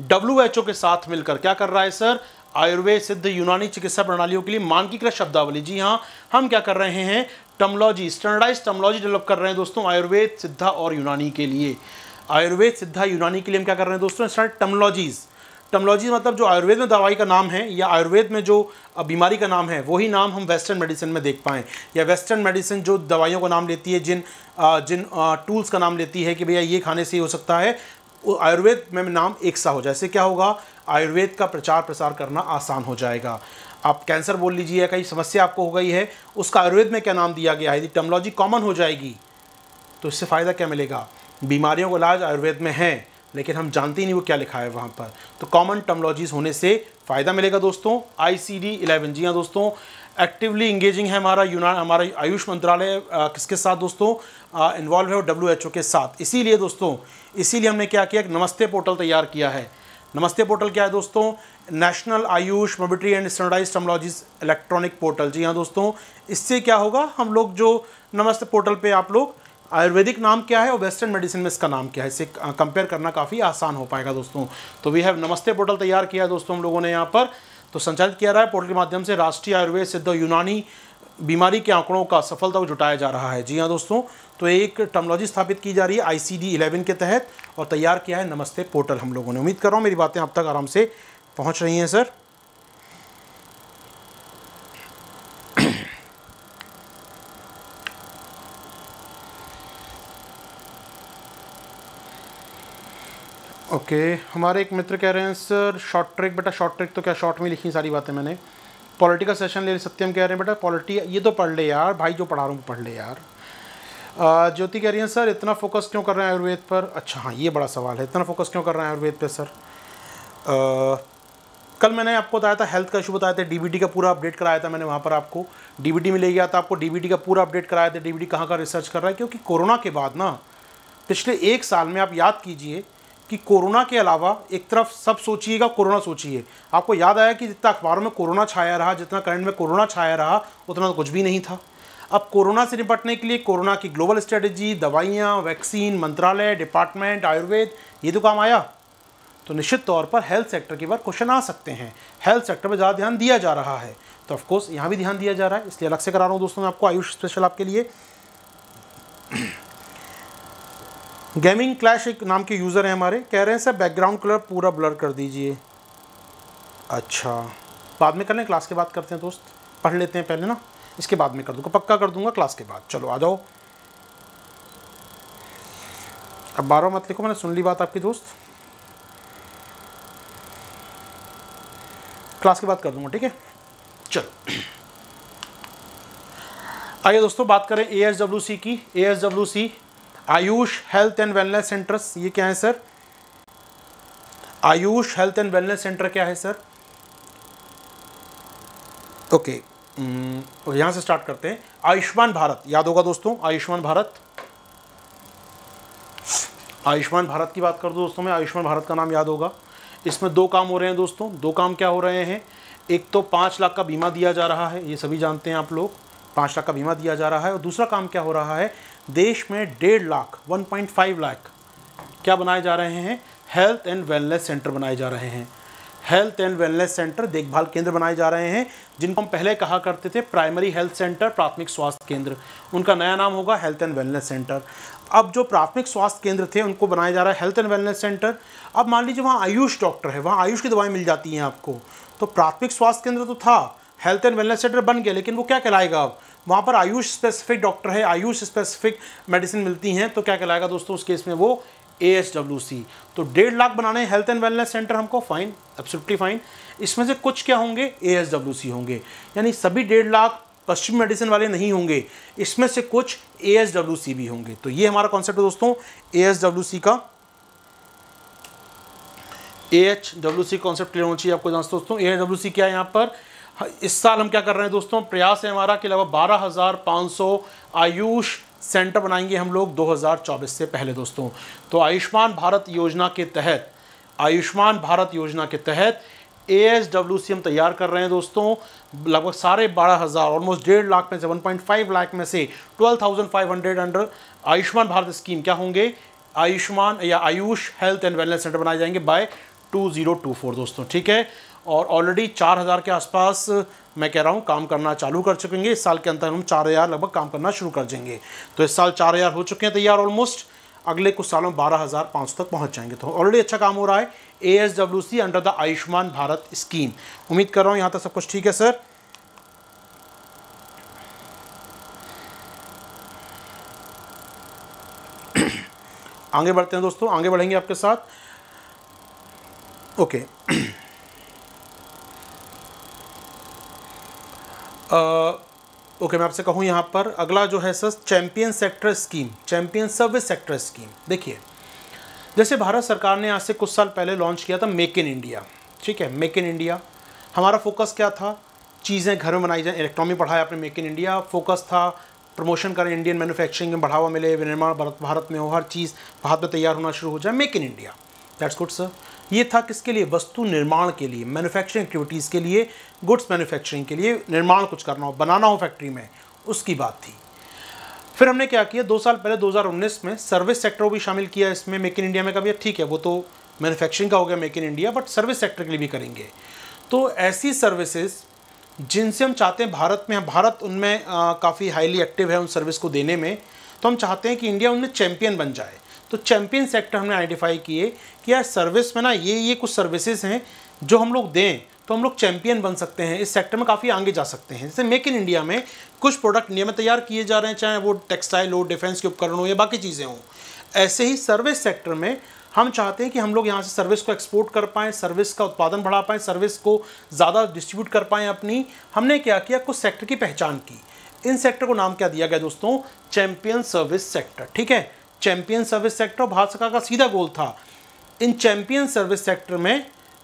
WHO के साथ मिलकर क्या कर रहा है सर, आयुर्वेद, सिद्ध, यूनानी चिकित्सा प्रणालियों के लिए मानकीकृत शब्दावली। जी हाँ, हम क्या कर रहे हैं, टर्मिनोलॉजी, स्टैंडर्डाइज्ड टर्मिनोलॉजी डेवलप कर रहे हैं दोस्तों, आयुर्वेद, सिद्धा और यूनानी के लिए। आयुर्वेद, सिद्धा, यूनानी के लिए हम क्या कर रहे हैं दोस्तों, स्टैंडर्ड टर्मिनोलॉजीज। टर्मिनोलॉजी मतलब जो आयुर्वेद में दवाई का नाम है या आयुर्वेद में जो बीमारी का नाम है, वही नाम हम वेस्टर्न मेडिसिन में देख पाएँ, या वेस्टर्न मेडिसिन जो दवाइयों का नाम लेती है, जिन टूल्स का नाम लेती है कि भैया ये खाने से हो सकता है, आयुर्वेद में नाम एक सा हो जाए। इससे क्या होगा, आयुर्वेद का प्रचार प्रसार करना आसान हो जाएगा। आप कैंसर बोल लीजिए, कई समस्या आपको हो गई है, उसका आयुर्वेद में क्या नाम दिया गया है, यदि टर्मिनोलॉजी कॉमन हो जाएगी तो इससे फ़ायदा क्या मिलेगा। बीमारियों का इलाज आयुर्वेद में है लेकिन हम जानते ही नहीं वो क्या लिखा है वहाँ पर, तो कॉमन टर्मिनोलॉजीज होने से फ़ायदा मिलेगा दोस्तों। ICD-11, जी हाँ दोस्तों, एक्टिवली इंगेजिंग है हमारा आयुष मंत्रालय किसके साथ दोस्तों, इन्वॉल्व है WHO के साथ। इसीलिए दोस्तों, इसीलिए हमने क्या किया, एक नमस्ते पोर्टल तैयार किया है। नमस्ते पोर्टल क्या है दोस्तों, national AYUSH mobility and standardised terminologies electronic portal. जी हाँ दोस्तों, इससे क्या होगा, हम लोग जो नमस्ते पोर्टल पे आप लोग आयुर्वेदिक नाम क्या है और वेस्टर्न मेडिसिन में इसका नाम क्या है, इसे कंपेयर करना काफ़ी आसान हो पाएगा दोस्तों। तो वी हैव नमस्ते पोर्टल तैयार किया है दोस्तों हम लोगों ने यहाँ पर, तो संचालित किया रहा है पोर्टल के माध्यम से राष्ट्रीय आयुर्वेद, सिद्ध, यूनानी बीमारी के आंकड़ों का सफलता जुटाया जा रहा है। जी हाँ दोस्तों, तो एक टर्मिनोलॉजी स्थापित की जा रही है ICD-11 के तहत और तैयार किया है नमस्ते पोर्टल हम लोगों ने। उम्मीद कर रहा हूँ मेरी बातें अब तक आराम से पहुँच रही हैं सर। ओके, हमारे एक मित्र कह रहे हैं सर शॉर्ट ट्रिक, बेटा शॉर्ट ट्रिक तो क्या, शॉर्ट में लिखी सारी बातें मैंने। पॉलिटिकल सेशन ले, सत्यम कह रहे हैं बेटा पॉलिटी, ये तो पढ़ ले यार भाई, जो पढ़ा रहा हूँ पढ़ ले यार। ज्योति कह रही हैं सर इतना फोकस क्यों कर रहे हैं आयुर्वेद पर, अच्छा हाँ ये बड़ा सवाल है, इतना फोकस क्यों कर रहे हैं आयुर्वेद पर सर। कल मैंने आपको बताया था हेल्थ का इशू बताया था, डीबीटी का पूरा अपडेट कराया था मैंने, वहाँ पर आपको डीबीटी में ले गया था, आपको डीबीटी का पूरा अपडेट कराया था, डीबीटी कहाँ का रिसर्च कर रहा है। क्योंकि कोरोना के बाद ना पिछले 1 साल में आप याद कीजिए कि कोरोना के अलावा एक तरफ सब सोचिएगा, कोरोना सोचिए, आपको याद आया कि जितना अखबारों में कोरोना छाया रहा, जितना करंट में कोरोना छाया रहा, उतना तो कुछ भी नहीं था। अब कोरोना से निपटने के लिए कोरोना की ग्लोबल स्ट्रेटजी, दवाइयाँ, वैक्सीन, मंत्रालय, डिपार्टमेंट, आयुर्वेद, ये तो काम आया। तो निश्चित तौर पर हेल्थ सेक्टर के बाद क्वेश्चन आ सकते हैं, हेल्थ सेक्टर पर ज़्यादा ध्यान दिया जा रहा है, तो ऑफकोर्स यहाँ भी ध्यान दिया जा रहा है, इसलिए अलग से करा रहा हूँ दोस्तों मैं आपको आयुष स्पेशल आपके लिए। गेमिंग क्लैश एक नाम के यूज़र हैं हमारे, कह रहे हैं सर बैकग्राउंड कलर पूरा ब्लर कर दीजिए। अच्छा, बाद में कर लें, क्लास के बाद करते हैं दोस्त, पढ़ लेते हैं पहले ना, इसके बाद में कर दूँगा, पक्का कर दूँगा क्लास के बाद। चलो आ जाओ, अब 12 मत लिखो, मैंने सुन ली बात आपकी दोस्त, क्लास के बाद कर दूँगा, ठीक है। चलो आइए दोस्तों बात करें AHWC की। AHWC AYUSH health and wellness centres, ये क्या है sir? AYUSH health and wellness centre क्या है सर? ओके, यहाँ से स्टार्ट करते हैं। आयुष्मान भारत याद होगा दोस्तों, आयुष्मान भारत, आयुष्मान भारत की बात कर दो दोस्तों, मैं आयुष्मान भारत का नाम याद होगा। इसमें 2 काम हो रहे हैं दोस्तों, 2 काम क्या हो रहे हैं? एक तो 5 लाख का बीमा दिया जा रहा है, ये सभी जानते हैं आप लोग, 5 लाख का बीमा दिया जा रहा है। और दूसरा काम क्या हो रहा है? देश में 1.5 लाख 1.5 लाख क्या बनाए जा रहे हैं? हेल्थ एंड वेलनेस सेंटर बनाए जा रहे हैं। हेल्थ एंड वेलनेस सेंटर, देखभाल केंद्र बनाए जा रहे हैं, जिनको हम पहले कहा करते थे प्राइमरी हेल्थ सेंटर, प्राथमिक स्वास्थ्य केंद्र, उनका नया नाम होगा हेल्थ एंड वेलनेस सेंटर। अब जो प्राथमिक स्वास्थ्य केंद्र थे उनको बनाया जा रहा है हेल्थ एंड वेलनेस सेंटर। अब मान लीजिए वहाँ आयुष डॉक्टर है, वहाँ आयुष की दवाएं मिल जाती हैं आपको, तो प्राथमिक स्वास्थ्य केंद्र तो था, हेल्थ एंड वेलनेस सेंटर बन गया, लेकिन वो क्या कहलाएगा? अब वहाँ पर आयुष स्पेसिफिक डॉक्टर है, आयुष स्पेसिफिक मेडिसिन मिलती हैं, तो क्या कहलाएगा दोस्तों उस केस में? वो AHWC। तो 1.5 लाख बनाने हेल्थ एंड वेलनेस सेंटर हमको, फाइन, एब्सोल्युटली फाइन। इसमें से कुछ क्या होंगे? AHWC होंगे, यानी सभी 1.5 लाख पश्चिमी मेडिसिन वाले नहीं होंगे, इसमें से कुछ AHWC भी होंगे। तो ये हमारा कॉन्सेप्ट है दोस्तों AHWC का। AHWC कॉन्सेप्ट क्लियर होना चाहिए आपको दोस्तों। AHWC क्या है यहाँ पर? इस साल हम क्या कर रहे हैं दोस्तों? प्रयास है हमारा कि लगभग 12,500 आयुष सेंटर बनाएंगे हम लोग 2024 से पहले दोस्तों। तो आयुष्मान भारत योजना के तहत, आयुष्मान भारत योजना के तहत AHWC हम तैयार कर रहे हैं दोस्तों। लगभग 12,500, ऑलमोस्ट 1.5 लाख में से 1.5 लाख में से 12,500 अंडर आयुष्मान भारत स्कीम क्या होंगे? आयुष्मान या AYUSH health and wellness centre बनाए जाएंगे बाय 2024 दोस्तों, ठीक है। और ऑलरेडी 4,000 के आसपास मैं कह रहा हूँ काम करना चालू कर चुकेंगे। इस साल के अंतर हम 4,000 लगभग काम करना शुरू कर देंगे। तो इस साल 4,000 हो चुके हैं तैयार ऑलमोस्ट, अगले कुछ सालों में 12,500 तक पहुँच जाएंगे। तो ऑलरेडी अच्छा काम हो रहा है AHWC under the Ayushman Bharat scheme. उम्मीद कर रहा हूँ यहाँ तक सब कुछ ठीक है सर। आगे बढ़ते हैं दोस्तों, आगे बढ़ेंगे आपके साथ। ओके ओके मैं आपसे कहूँ यहाँ पर अगला जो है sir champion sector scheme, champion service sector scheme. देखिए जैसे भारत सरकार ने आज से कुछ साल पहले लॉन्च किया था मेक इन इंडिया, ठीक है। मेक इन इंडिया हमारा फोकस क्या था? चीज़ें घर में बनाई जाए, इलेक्ट्रॉनिक पढ़ाया आपने मेक इन इंडिया, फोकस था प्रमोशन करें, इंडियन मैन्युफैक्चरिंग में बढ़ावा मिले, विनिर्माण भारत में हो, हर चीज़ भारत में तैयार होना शुरू हो जाए, make in India, that's good sir. ये था किसके लिए? वस्तु निर्माण के लिए, मैन्युफैक्चरिंग एक्टिविटीज़ के लिए, गुड्स मैन्युफैक्चरिंग के लिए, निर्माण कुछ करना हो, बनाना हो फैक्ट्री में, उसकी बात थी। फिर हमने क्या किया, 2 साल पहले 2019 में सर्विस सेक्टर को भी शामिल किया इसमें मेक इन इंडिया में। कभी ठीक है वो तो मैन्युफैक्चरिंग का हो गया make in India, but service sector के लिए भी करेंगे। तो ऐसी सर्विसेज जिनसे हम चाहते हैं भारत में, भारत उनमें काफ़ी हाईली एक्टिव है उन सर्विस को देने में, तो हम चाहते हैं कि इंडिया उनमें चैंपियन बन जाए। तो चैंपियन सेक्टर हमने आइडेंटिफाई किए कि यार सर्विस में ना ये कुछ सर्विसेज हैं जो हम लोग दें तो हम लोग चैंपियन बन सकते हैं, इस सेक्टर में काफ़ी आगे जा सकते हैं। जैसे मेक इन इंडिया में कुछ प्रोडक्ट इंडिया में तैयार किए जा रहे हैं, चाहे वो टेक्सटाइल हो, डिफेंस के उपकरण हो या बाकी चीज़ें हों। ऐसे ही सर्विस सेक्टर में हम चाहते हैं कि हम लोग यहाँ से सर्विस को एक्सपोर्ट कर पाएँ, सर्विस का उत्पादन बढ़ा पाएँ, सर्विस को ज़्यादा डिस्ट्रीब्यूट कर पाएँ अपनी। हमने क्या किया, कुछ सेक्टर की पहचान की। इन सेक्टर को नाम क्या दिया गया दोस्तों? चैंपियन सर्विस सेक्टर, ठीक है। चैंपियन सर्विस सेक्टर भारत सरकार का सीधा गोल था इन चैंपियन सर्विस सेक्टर में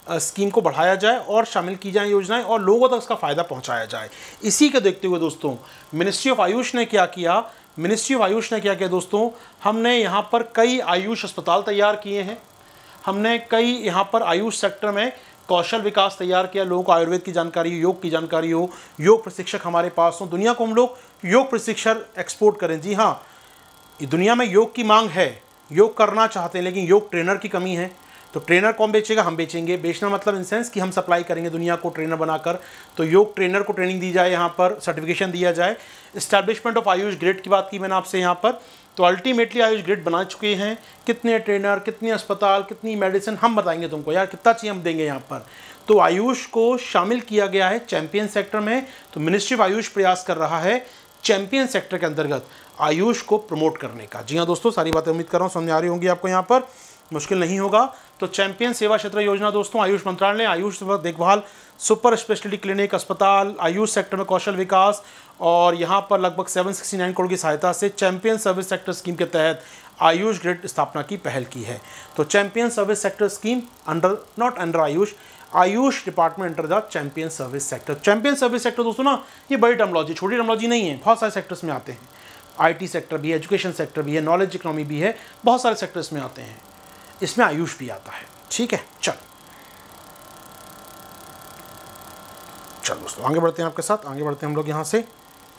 स्कीम को बढ़ाया जाए और शामिल की जाए योजनाएं और लोगों तक इसका फ़ायदा पहुंचाया जाए। इसी के देखते हुए दोस्तों मिनिस्ट्री ऑफ आयुष ने क्या किया, दोस्तों, हमने यहाँ पर कई आयुष अस्पताल तैयार किए हैं। हमने कई यहाँ पर आयुष सेक्टर में कौशल विकास तैयार किया, लोगों को आयुर्वेद की जानकारी हो, योग की जानकारी हो, योग प्रशिक्षक हमारे पास हो, दुनिया को हम लोग योग प्रशिक्षण एक्सपोर्ट करें। जी हाँ, दुनिया में योग की मांग है, योग करना चाहते हैं, लेकिन योग ट्रेनर की कमी है। तो ट्रेनर कौन बेचेगा? हम बेचेंगे। बेचना मतलब इन सेंस कि हम सप्लाई करेंगे दुनिया को ट्रेनर बनाकर। तो योग ट्रेनर को ट्रेनिंग दी जाए, यहाँ पर सर्टिफिकेशन दिया जाए। इस्टेब्लिशमेंट ऑफ आयुष ग्रिड की बात की मैंने आपसे यहाँ पर। तो अल्टीमेटली आयुष ग्रिड बना चुके हैं। कितने ट्रेनर, कितने अस्पताल, कितनी मेडिसिन, हम बताएंगे तुमको यार, कितना चाहिए हम देंगे यहाँ पर। तो आयुष को शामिल किया गया है चैंपियन सेक्टर में। तो मिनिस्ट्री ऑफ आयुष प्रयास कर रहा है चैंपियन सेक्टर के अंतर्गत आयुष को प्रमोट करने का। जी हाँ दोस्तों, सारी बातें उम्मीद कर रहा हूँ समझ आ रही होंगी आपको, यहाँ पर मुश्किल नहीं होगा। तो चैंपियन सेवा क्षेत्र योजना दोस्तों, आयुष मंत्रालय, आयुष देखभाल, सुपर स्पेशलिटी क्लिनिक, अस्पताल, आयुष सेक्टर में कौशल विकास, और यहाँ पर लगभग 769 करोड़ की सहायता से चैंपियन सर्विस सेक्टर स्कीम के तहत आयुष ग्रिड स्थापना की पहल की है। तो champion service sector scheme under, not under AYUSH department under the champion service sector. Champion service sector दोस्तों ना, ये बड़ी टर्मिनोलॉजी, छोटी टर्मिनोलॉजी नहीं है, बहुत सारे सेक्टर्स में आते हैं। आईटी सेक्टर भी है, एजुकेशन सेक्टर भी है, नॉलेज इकोनॉमी भी है, बहुत सारे सेक्टर्स में आते हैं। इसमें आयुष भी आता है। ठीक है, चल दोस्तों आगे बढ़ते हैं, आपके साथ आगे बढ़ते हैं हम लोग यहाँ से।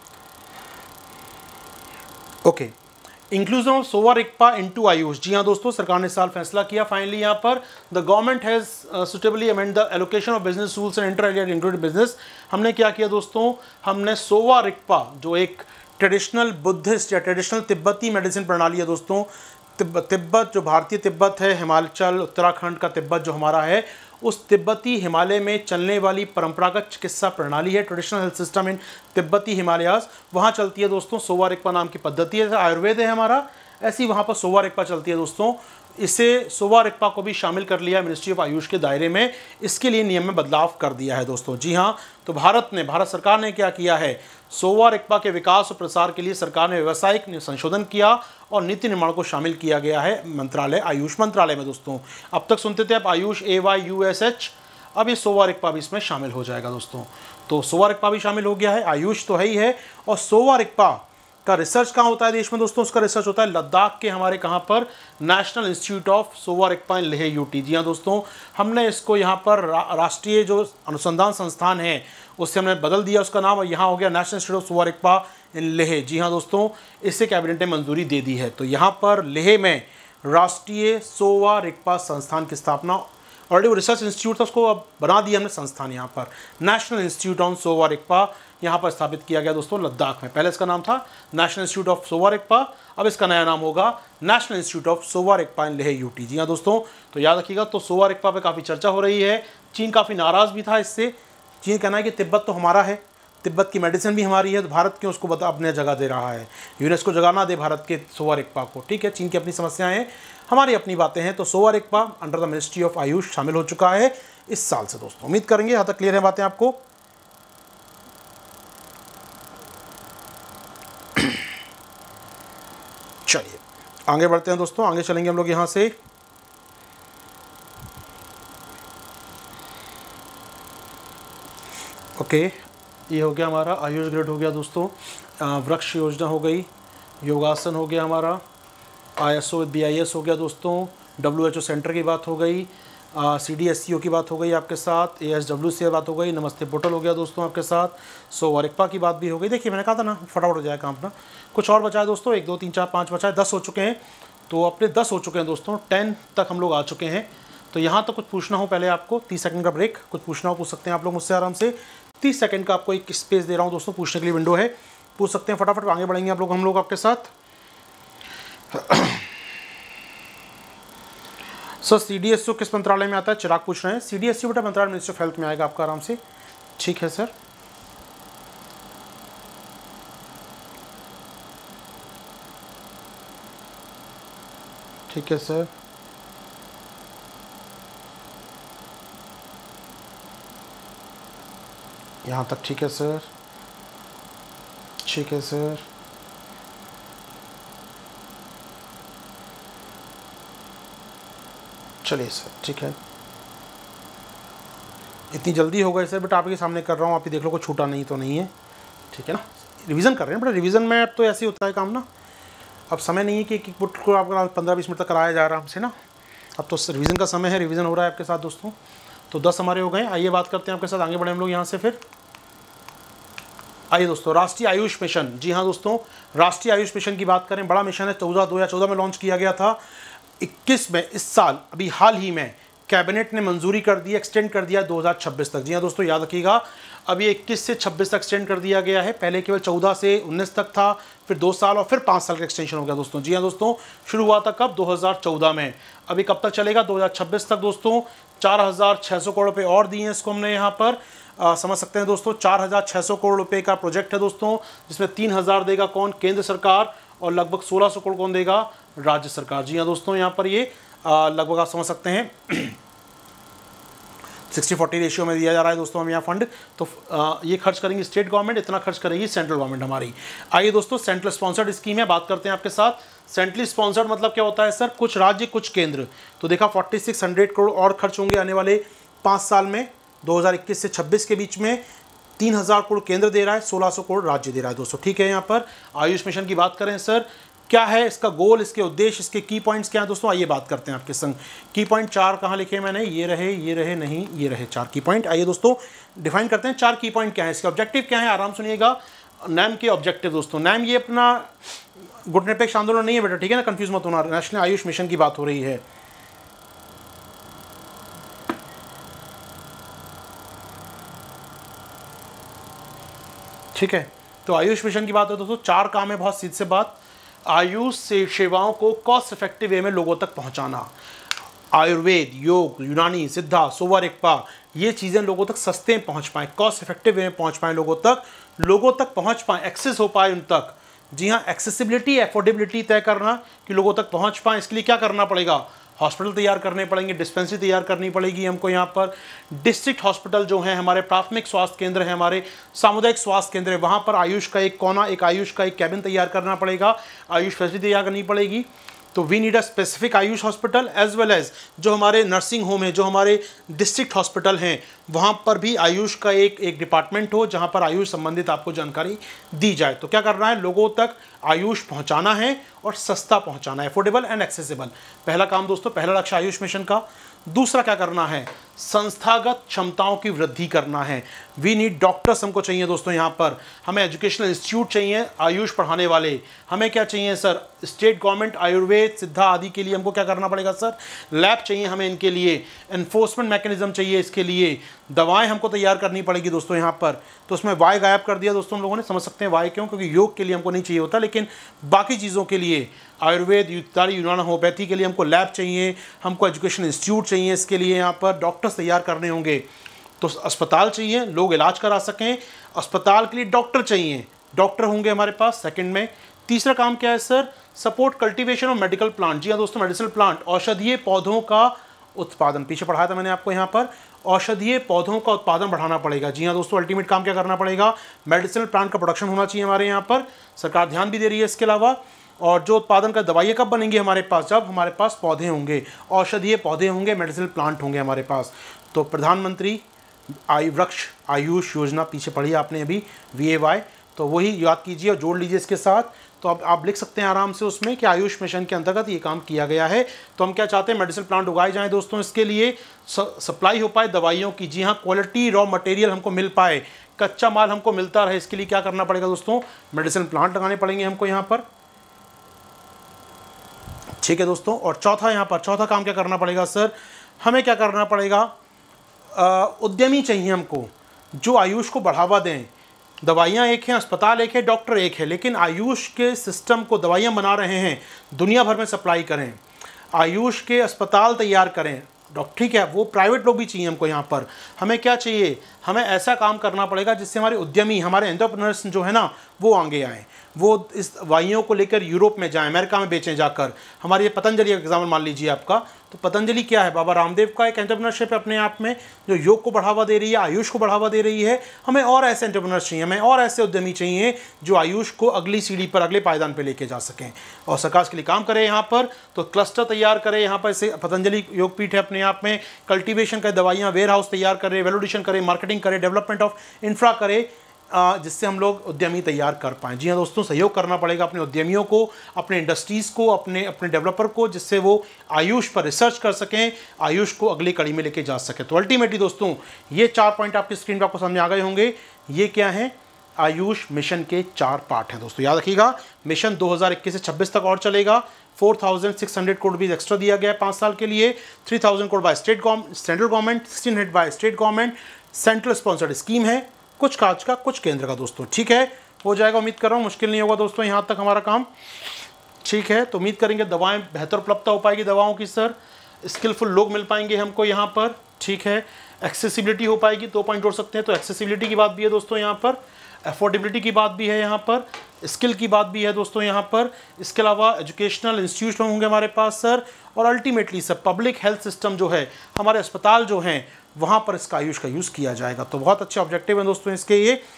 Okay, inclusion of Sowa Rigpa into AYUSH. जी हाँ दोस्तों, सरकार ने इस साल फैसला किया फाइनली, यहाँ पर the government has suitably amend the allocation of business rules and inter area included business. हमने क्या किया दोस्तों, हमने सोवा रिक्पा, जो एक ट्रेडिशनल बुद्धिस्ट या ट्रेडिशनल तिब्बती मेडिसिन प्रणाली है दोस्तों, तिब्बत जो भारतीय तिब्बत है, हिमाचल उत्तराखंड का तिब्बत जो हमारा है, उस तिब्बती हिमालय में चलने वाली परंपरागत चिकित्सा प्रणाली है, ट्रेडिशनल हेल्थ सिस्टम इन तिब्बती हिमालयाज, वहाँ चलती है दोस्तों सोवा रिक्पा नाम की पद्धति है। आयुर्वेद है हमारा, ऐसी वहाँ पर सोवा रिक्पा चलती है दोस्तों। इसे सोवा रिक्पा को भी शामिल कर लिया मिनिस्ट्री ऑफ आयुष के दायरे में, इसके लिए नियम में बदलाव कर दिया है दोस्तों। जी हाँ, तो भारत सरकार ने क्या किया है, सोवा रिक्पा के विकास और प्रसार के लिए सरकार ने व्यावसायिक संशोधन किया और नीति निर्माण को शामिल किया गया है मंत्रालय, आयुष मंत्रालय में दोस्तों। अब तक सुनते थे आप आयुष AYUSH, अब ये सोवा रिक्पा भी इसमें शामिल हो जाएगा दोस्तों। तो सोवा रिक्पा भी शामिल हो गया है, आयुष तो है ही है। और सोवा रिक्पा का रिसर्च कहाँ होता है देश में दोस्तों? उसका रिसर्च होता है लद्दाख के हमारे कहाँ पर, national institute of Sowa Rigpa in Leh UT। जी हाँ दोस्तों, हमने इसको यहाँ पर राष्ट्रीय जो अनुसंधान संस्थान है उससे हमने बदल दिया उसका नाम, और यहाँ हो गया national institute of Sowa Rigpa in Leh. जी हाँ दोस्तों, इससे कैबिनेट ने मंजूरी दे दी है। तो यहाँ पर लेह में राष्ट्रीय सोवा रिक्पा संस्थान की स्थापना, ऑलरेडी वो रिसर्च इंस्टीट्यूट था, उसको अब बना दिया हमने संस्थान, यहाँ पर national institute on Sowa Rigpa यहाँ पर स्थापित किया गया दोस्तों लद्दाख में। पहले इसका नाम था national institute of Sowa Rigpa, अब इसका नया नाम होगा national institute of Sowa Rigpa in Leh UT। जी हाँ दोस्तों, तो याद रखिएगा। तो सोवा रिक्पा पे काफ़ी चर्चा हो रही है, चीन काफ़ी नाराज़ भी था इससे। चीन कहना है कि तिब्बत तो हमारा है, तिब्बत की मेडिसिन भी हमारी है, तो भारत क्यों उसको अपने जगह दे रहा है, यूनेस्को जगह ना दे भारत के सोवा रिक्पा को। ठीक है, चीन की अपनी समस्याएं हैं, हमारी अपनी बातें हैं। तो Sowa Rigpa under the ministry of AYUSH शामिल हो चुका है इस साल से दोस्तों। उम्मीद करेंगे यहाँ तक क्लियर है बातें आपको। चलिए आगे बढ़ते हैं दोस्तों, आगे चलेंगे हम लोग यहाँ से। ओके, ये हो गया हमारा आयुष ग्रिड हो गया दोस्तों, वृक्ष योजना हो गई, योगासन हो गया हमारा, ISO BIS हो गया दोस्तों, WHO सेंटर की बात हो गई, CDSCO की बात हो गई आपके साथ, ASW से बात हो गई, नमस्ते पोर्टल हो गया दोस्तों आपके साथ, सोवा रिक्पा की बात भी हो गई। देखिए मैंने कहा था ना फटाफट हो जाएगा काम अपना। कुछ और बचा है दोस्तों, 1 2 3 4 5 बचा है, 10 हो चुके हैं। तो अपने 10 हो चुके हैं दोस्तों, 10 तक हम लोग आ चुके हैं। तो यहाँ तक कुछ पूछना हो पहले आपको, 30 सेकंड का ब्रेक, कुछ पूछना हो पूछ सकते हैं आप लोग मुझसे आराम से। 30 सेकंड का आपको एक स्पेस दे रहा हूँ दोस्तों, पूछने के लिए विंडो है, पूछ सकते हैं फटाफट। आगे बढ़ेंगे आप लोग, हम लोग आपके साथ। सर CDSCO किस मंत्रालय में आता है, चिराग पूछ रहे हैं। CDSCO बेटा मंत्रालय मिनिस्ट्री ऑफ हेल्थ में आएगा आपका आराम से। ठीक है सर, ठीक है सर। यहाँ तक ठीक है सर, ठीक है सर। चलिए सर, ठीक है। इतनी जल्दी हो गई सर, बट आपके सामने कर रहा हूँ, आप ही देख लो, कोई छूटा नहीं तो नहीं है, ठीक है ना। रिवीजन कर रहे हैं, बट रिवीजन में तो ऐसे ही होता है काम ना। अब समय नहीं है कि एक बुट को आपका 15-20 मिनट तक कराया जा रहा है हमसे ना। अब तो रिवीजन का समय है, रिवीजन हो रहा है आपके साथ दोस्तों। तो 10 हमारे हो गए। आइए बात करते हैं आपके साथ, आगे बढ़े हम लोग यहाँ से फिर। आइए दोस्तों, राष्ट्रीय आयुष मिशन। जी हाँ दोस्तों, राष्ट्रीय आयुष मिशन की बात करें, बड़ा मिशन है। 2014 में लॉन्च किया गया था। 21 में, इस साल अभी हाल ही में कैबिनेट ने मंजूरी कर दी, एक्सटेंड कर दिया 2026 तक। जी हाँ दोस्तों, याद रखिएगा, अभी 21 से 26 तक एक्सटेंड कर दिया गया है। पहले केवल 14 से 19 तक था, फिर 2 साल और फिर 5 साल का एक्सटेंशन हो गया दोस्तों। जी हाँ दोस्तों, शुरू हुआ था कब? 2014 में। अभी कब तक चलेगा? 2026 तक दोस्तों। 4,600 करोड़ रुपये और दिए हैं इसको हमने यहाँ पर। समझ सकते हैं दोस्तों, 4,600 करोड़ रुपये का प्रोजेक्ट है दोस्तों, जिसमें 3,000 देगा कौन? केंद्र सरकार, और लगभग 1,600 करोड़ कौन देगा? राज्य सरकार। जी हाँ दोस्तों, यहाँ पर ये लगभग आप समझ सकते हैं 60-40 रेशियो में दिया जा रहा है दोस्तों हम यहाँ फंड। तो ये खर्च करेंगे स्टेट गवर्नमेंट, इतना खर्च करेगी सेंट्रल गवर्नमेंट हमारी। आइए दोस्तों, सेंट्रल स्पॉन्सर्ड स्कीम है, बात करते हैं आपके साथ। सेंट्रली स्पॉन्सर्ड मतलब क्या होता है सर? कुछ राज्य कुछ केंद्र। तो देखा 4600 करोड़ और खर्च होंगे आने वाले 5 साल में, 2021 से 26 के बीच में। 3,000 करोड़ केंद्र दे रहा है, 1,600 करोड़ राज्य दे रहा है दोस्तों, ठीक है। यहाँ पर आयुष मिशन की बात करें सर, क्या है इसका गोल, इसके उद्देश्य, इसके की पॉइंट्स क्या है दोस्तों? आइए बात करते हैं आपके संग। की पॉइंट 4 कहाँ लिखे मैंने? ये रहे नहीं, ये रहे 4 की पॉइंट। आइए दोस्तों, डिफाइन करते हैं 4 की पॉइंट क्या है, इसके ऑब्जेक्टिव क्या है। आराम सुनिएगा, नैम के ऑब्जेक्टिव दोस्तों। नैम ये अपना गुटनिरपेक्ष आंदोलन नहीं है बेटा, ठीक है ना, कंफ्यूज मत होना। नेशनल आयुष मिशन की बात हो रही है। ठीक है, तो आयुष मिशन की बात है दोस्तों। 4 काम है, बहुत सीधी से बात। आयुष से सेवाओं को कॉस्ट इफेक्टिव वे में लोगों तक पहुंचाना। आयुर्वेद, योग, यूनानी, सिद्धा, सोवा रिगपा, ये चीज़ें लोगों तक सस्ते में पहुंच पाएँ, कॉस्ट इफेक्टिव वे में पहुंच पाएँ, लोगों तक पहुंच पाएँ, एक्सेस हो पाए उन तक। जी हाँ, एक्सेसिबिलिटी, एफोर्डेबिलिटी तय करना कि लोगों तक पहुंच पाएँ। इसके लिए क्या करना पड़ेगा? हॉस्पिटल तैयार करने पड़ेंगे, डिस्पेंसरी तैयार करनी पड़ेगी हमको। यहाँ पर डिस्ट्रिक्ट हॉस्पिटल जो हैं हमारे, प्राथमिक स्वास्थ्य केंद्र हैं हमारे, सामुदायिक स्वास्थ्य केंद्र है, वहाँ पर आयुष का एक कोना, एक आयुष का एक कैबिन तैयार करना पड़ेगा, आयुष फैसिलिटी तैयार करनी पड़ेगी। तो we need a specific AYUSH hospital as well as जो हमारे नर्सिंग होम है, जो हमारे डिस्ट्रिक्ट हॉस्पिटल हैं, वहाँ पर भी आयुष का एक डिपार्टमेंट हो, जहाँ पर आयुष संबंधित आपको जानकारी दी जाए। तो क्या करना है? लोगों तक आयुष पहुँचाना है और सस्ता पहुँचाना है, अफोर्डेबल एंड एक्सेसिबल। पहला काम दोस्तों, पहला लक्ष्य आयुष मिशन का। दूसरा क्या करना है? संस्थागत क्षमताओं की वृद्धि करना है। वी नीड डॉक्टर्स, हमको चाहिए दोस्तों। यहाँ पर हमें एजुकेशनल इंस्टीट्यूट चाहिए आयुष पढ़ाने वाले। हमें क्या चाहिए सर? स्टेट गवर्नमेंट आयुर्वेद, सिद्धा आदि के लिए हमको क्या करना पड़ेगा सर? लैब चाहिए हमें इनके लिए, एनफोर्समेंट मैकेनिज्म चाहिए इसके लिए, दवाएं हमको तैयार करनी पड़ेगी दोस्तों यहाँ पर। तो उसमें वाई गायब कर दिया दोस्तों हम लोगों ने, समझ सकते हैं वाई क्यों? क्योंकि योग के लिए हमको नहीं चाहिए होता, लेकिन बाकी चीज़ों के लिए, आयुर्वेद, युक्तारी, यूनान, होम्योपैथी के लिए हमको लैब चाहिए, हमको एजुकेशन इंस्टीट्यूट चाहिए, इसके लिए यहाँ पर डॉक्टर्स तैयार करने होंगे। तो अस्पताल चाहिए, लोग इलाज करा सकें, अस्पताल के लिए डॉक्टर चाहिए, डॉक्टर होंगे हमारे पास सेकंड में। तीसरा काम क्या है sir? Support cultivation of medical plant. जी हाँ दोस्तों, मेडिसिनल प्लांट, औषधीय पौधों का उत्पादन, पीछे पढ़ाया था मैंने आपको यहाँ पर, औषधीय पौधों का उत्पादन बढ़ाना पड़ेगा। जी हाँ दोस्तों, अल्टीमेट काम क्या करना पड़ेगा? मेडिसिनल प्लांट का प्रोडक्शन होना चाहिए हमारे यहाँ पर, सरकार ध्यान भी दे रही है इसके अलावा। और जो उत्पादन का दवाइयाँ कब बनेंगी हमारे पास? जब हमारे पास पौधे होंगे, औषधीय पौधे होंगे, मेडिसिनल प्लांट होंगे हमारे पास। तो प्रधानमंत्री वृक्ष आयुष योजना, पीछे पढ़ी आपने अभी, VAY, तो वही याद कीजिए और जोड़ लीजिए इसके साथ। तो अब आप लिख सकते हैं आराम से उसमें कि आयुष मिशन के अंतर्गत ये काम किया गया है। तो हम क्या चाहते हैं? मेडिसिनल प्लांट उगाए जाएं दोस्तों, इसके लिए सप्लाई हो पाए दवाइयों की। जी हाँ, क्वालिटी रॉ मटेरियल हमको मिल पाए, कच्चा माल हमको मिलता रहे, इसके लिए क्या करना पड़ेगा दोस्तों? मेडिसिनल प्लांट लगाने पड़ेंगे हमको यहाँ पर, ठीक है दोस्तों। और चौथा, यहाँ पर चौथा काम क्या करना पड़ेगा सर? हमें क्या करना पड़ेगा? उद्यमी चाहिए हमको, जो आयुष को बढ़ावा दें। दवाइयाँ एक हैं, अस्पताल एक है, डॉक्टर एक है, लेकिन आयुष के सिस्टम को दवाइयाँ बना रहे हैं, दुनिया भर में सप्लाई करें, आयुष के अस्पताल तैयार करें, डॉक्टर, ठीक है, वो प्राइवेट लोग भी चाहिए हमको यहाँ पर। हमें क्या चाहिए? हमें ऐसा काम करना पड़ेगा जिससे हमारे उद्यमी, हमारे एंटरप्रेन्योर्स जो है ना, वो आगे आएँ, वो इस दवाइयों को लेकर यूरोप में जाएं, अमेरिका में बेचें जाकर। हमारी ये पतंजलि एग्जाम्पल मान लीजिए आपका, तो पतंजलि क्या है, बाबा रामदेव का एक एंटरप्रेन्योरशिप है अपने आप में, जो योग को बढ़ावा दे रही है, आयुष को बढ़ावा दे रही है। हमें और ऐसे एंटरप्रेन्योर्स चाहिए, हमें और ऐसे उद्यमी चाहिए जो आयुष को अगली सीढ़ी पर, अगले पायदान पर लेके जा सकें और सरकार के लिए काम करें यहाँ पर। तो क्लस्टर तैयार करें यहाँ पर, इसे पतंजलि योगपीठ है अपने आप में, कल्टीवेशन करें, दवाइयाँ वेयर हाउस तैयार करें, वैल्यूएडिशन करें, मार्केटिंग करें, डेवलपमेंट ऑफ इंफ्रा करें, जिससे हम लोग उद्यमी तैयार कर पाएँ। जी हाँ दोस्तों, सहयोग करना पड़ेगा अपने उद्यमियों को, अपने इंडस्ट्रीज़ को, अपने डेवलपर को, जिससे वो आयुष पर रिसर्च कर सकें, आयुष को अगली कड़ी में लेके जा सकें। तो अल्टीमेटली दोस्तों, ये 4 पॉइंट आपकी स्क्रीन पर आपको समझ आ गए होंगे। ये क्या है, आयुष मिशन के 4 पार्ट हैं दोस्तों, याद रखिएगा। मिशन 2021 से 26 तक और चलेगा। 4600 करोड़ रुपीज़ एक्स्ट्रा दिया गया है 5 साल के लिए। 3000 crore by central government, 1600 by state government. Central sponsored scheme है, कुछ काज का कुछ केंद्र का दोस्तों, ठीक है। हो जाएगा, उम्मीद कर रहा हूँ मुश्किल नहीं होगा दोस्तों यहाँ तक हमारा काम, ठीक है। तो उम्मीद करेंगे दवाएं बेहतर उपलब्धता हो पाएगी दवाओं की सर, स्किलफुल लोग मिल पाएंगे हमको यहाँ पर, ठीक है। एक्सेसिबिलिटी हो पाएगी, 2 पॉइंट जोड़ सकते हैं, तो एक्सेसिबिलिटी की बात भी है दोस्तों यहाँ पर, अफोर्डेबिलिटी की बात भी है यहाँ पर, स्किल की बात भी है दोस्तों यहाँ पर। इसके अलावा एजुकेशनल इंस्टीट्यूशन होंगे हमारे पास सर, और ultimately sir public health system जो है, हमारे अस्पताल जो हैं, वहाँ पर इसका आयुष का यूज़ किया जाएगा। तो बहुत अच्छे ऑब्जेक्टिव हैं दोस्तों इसके।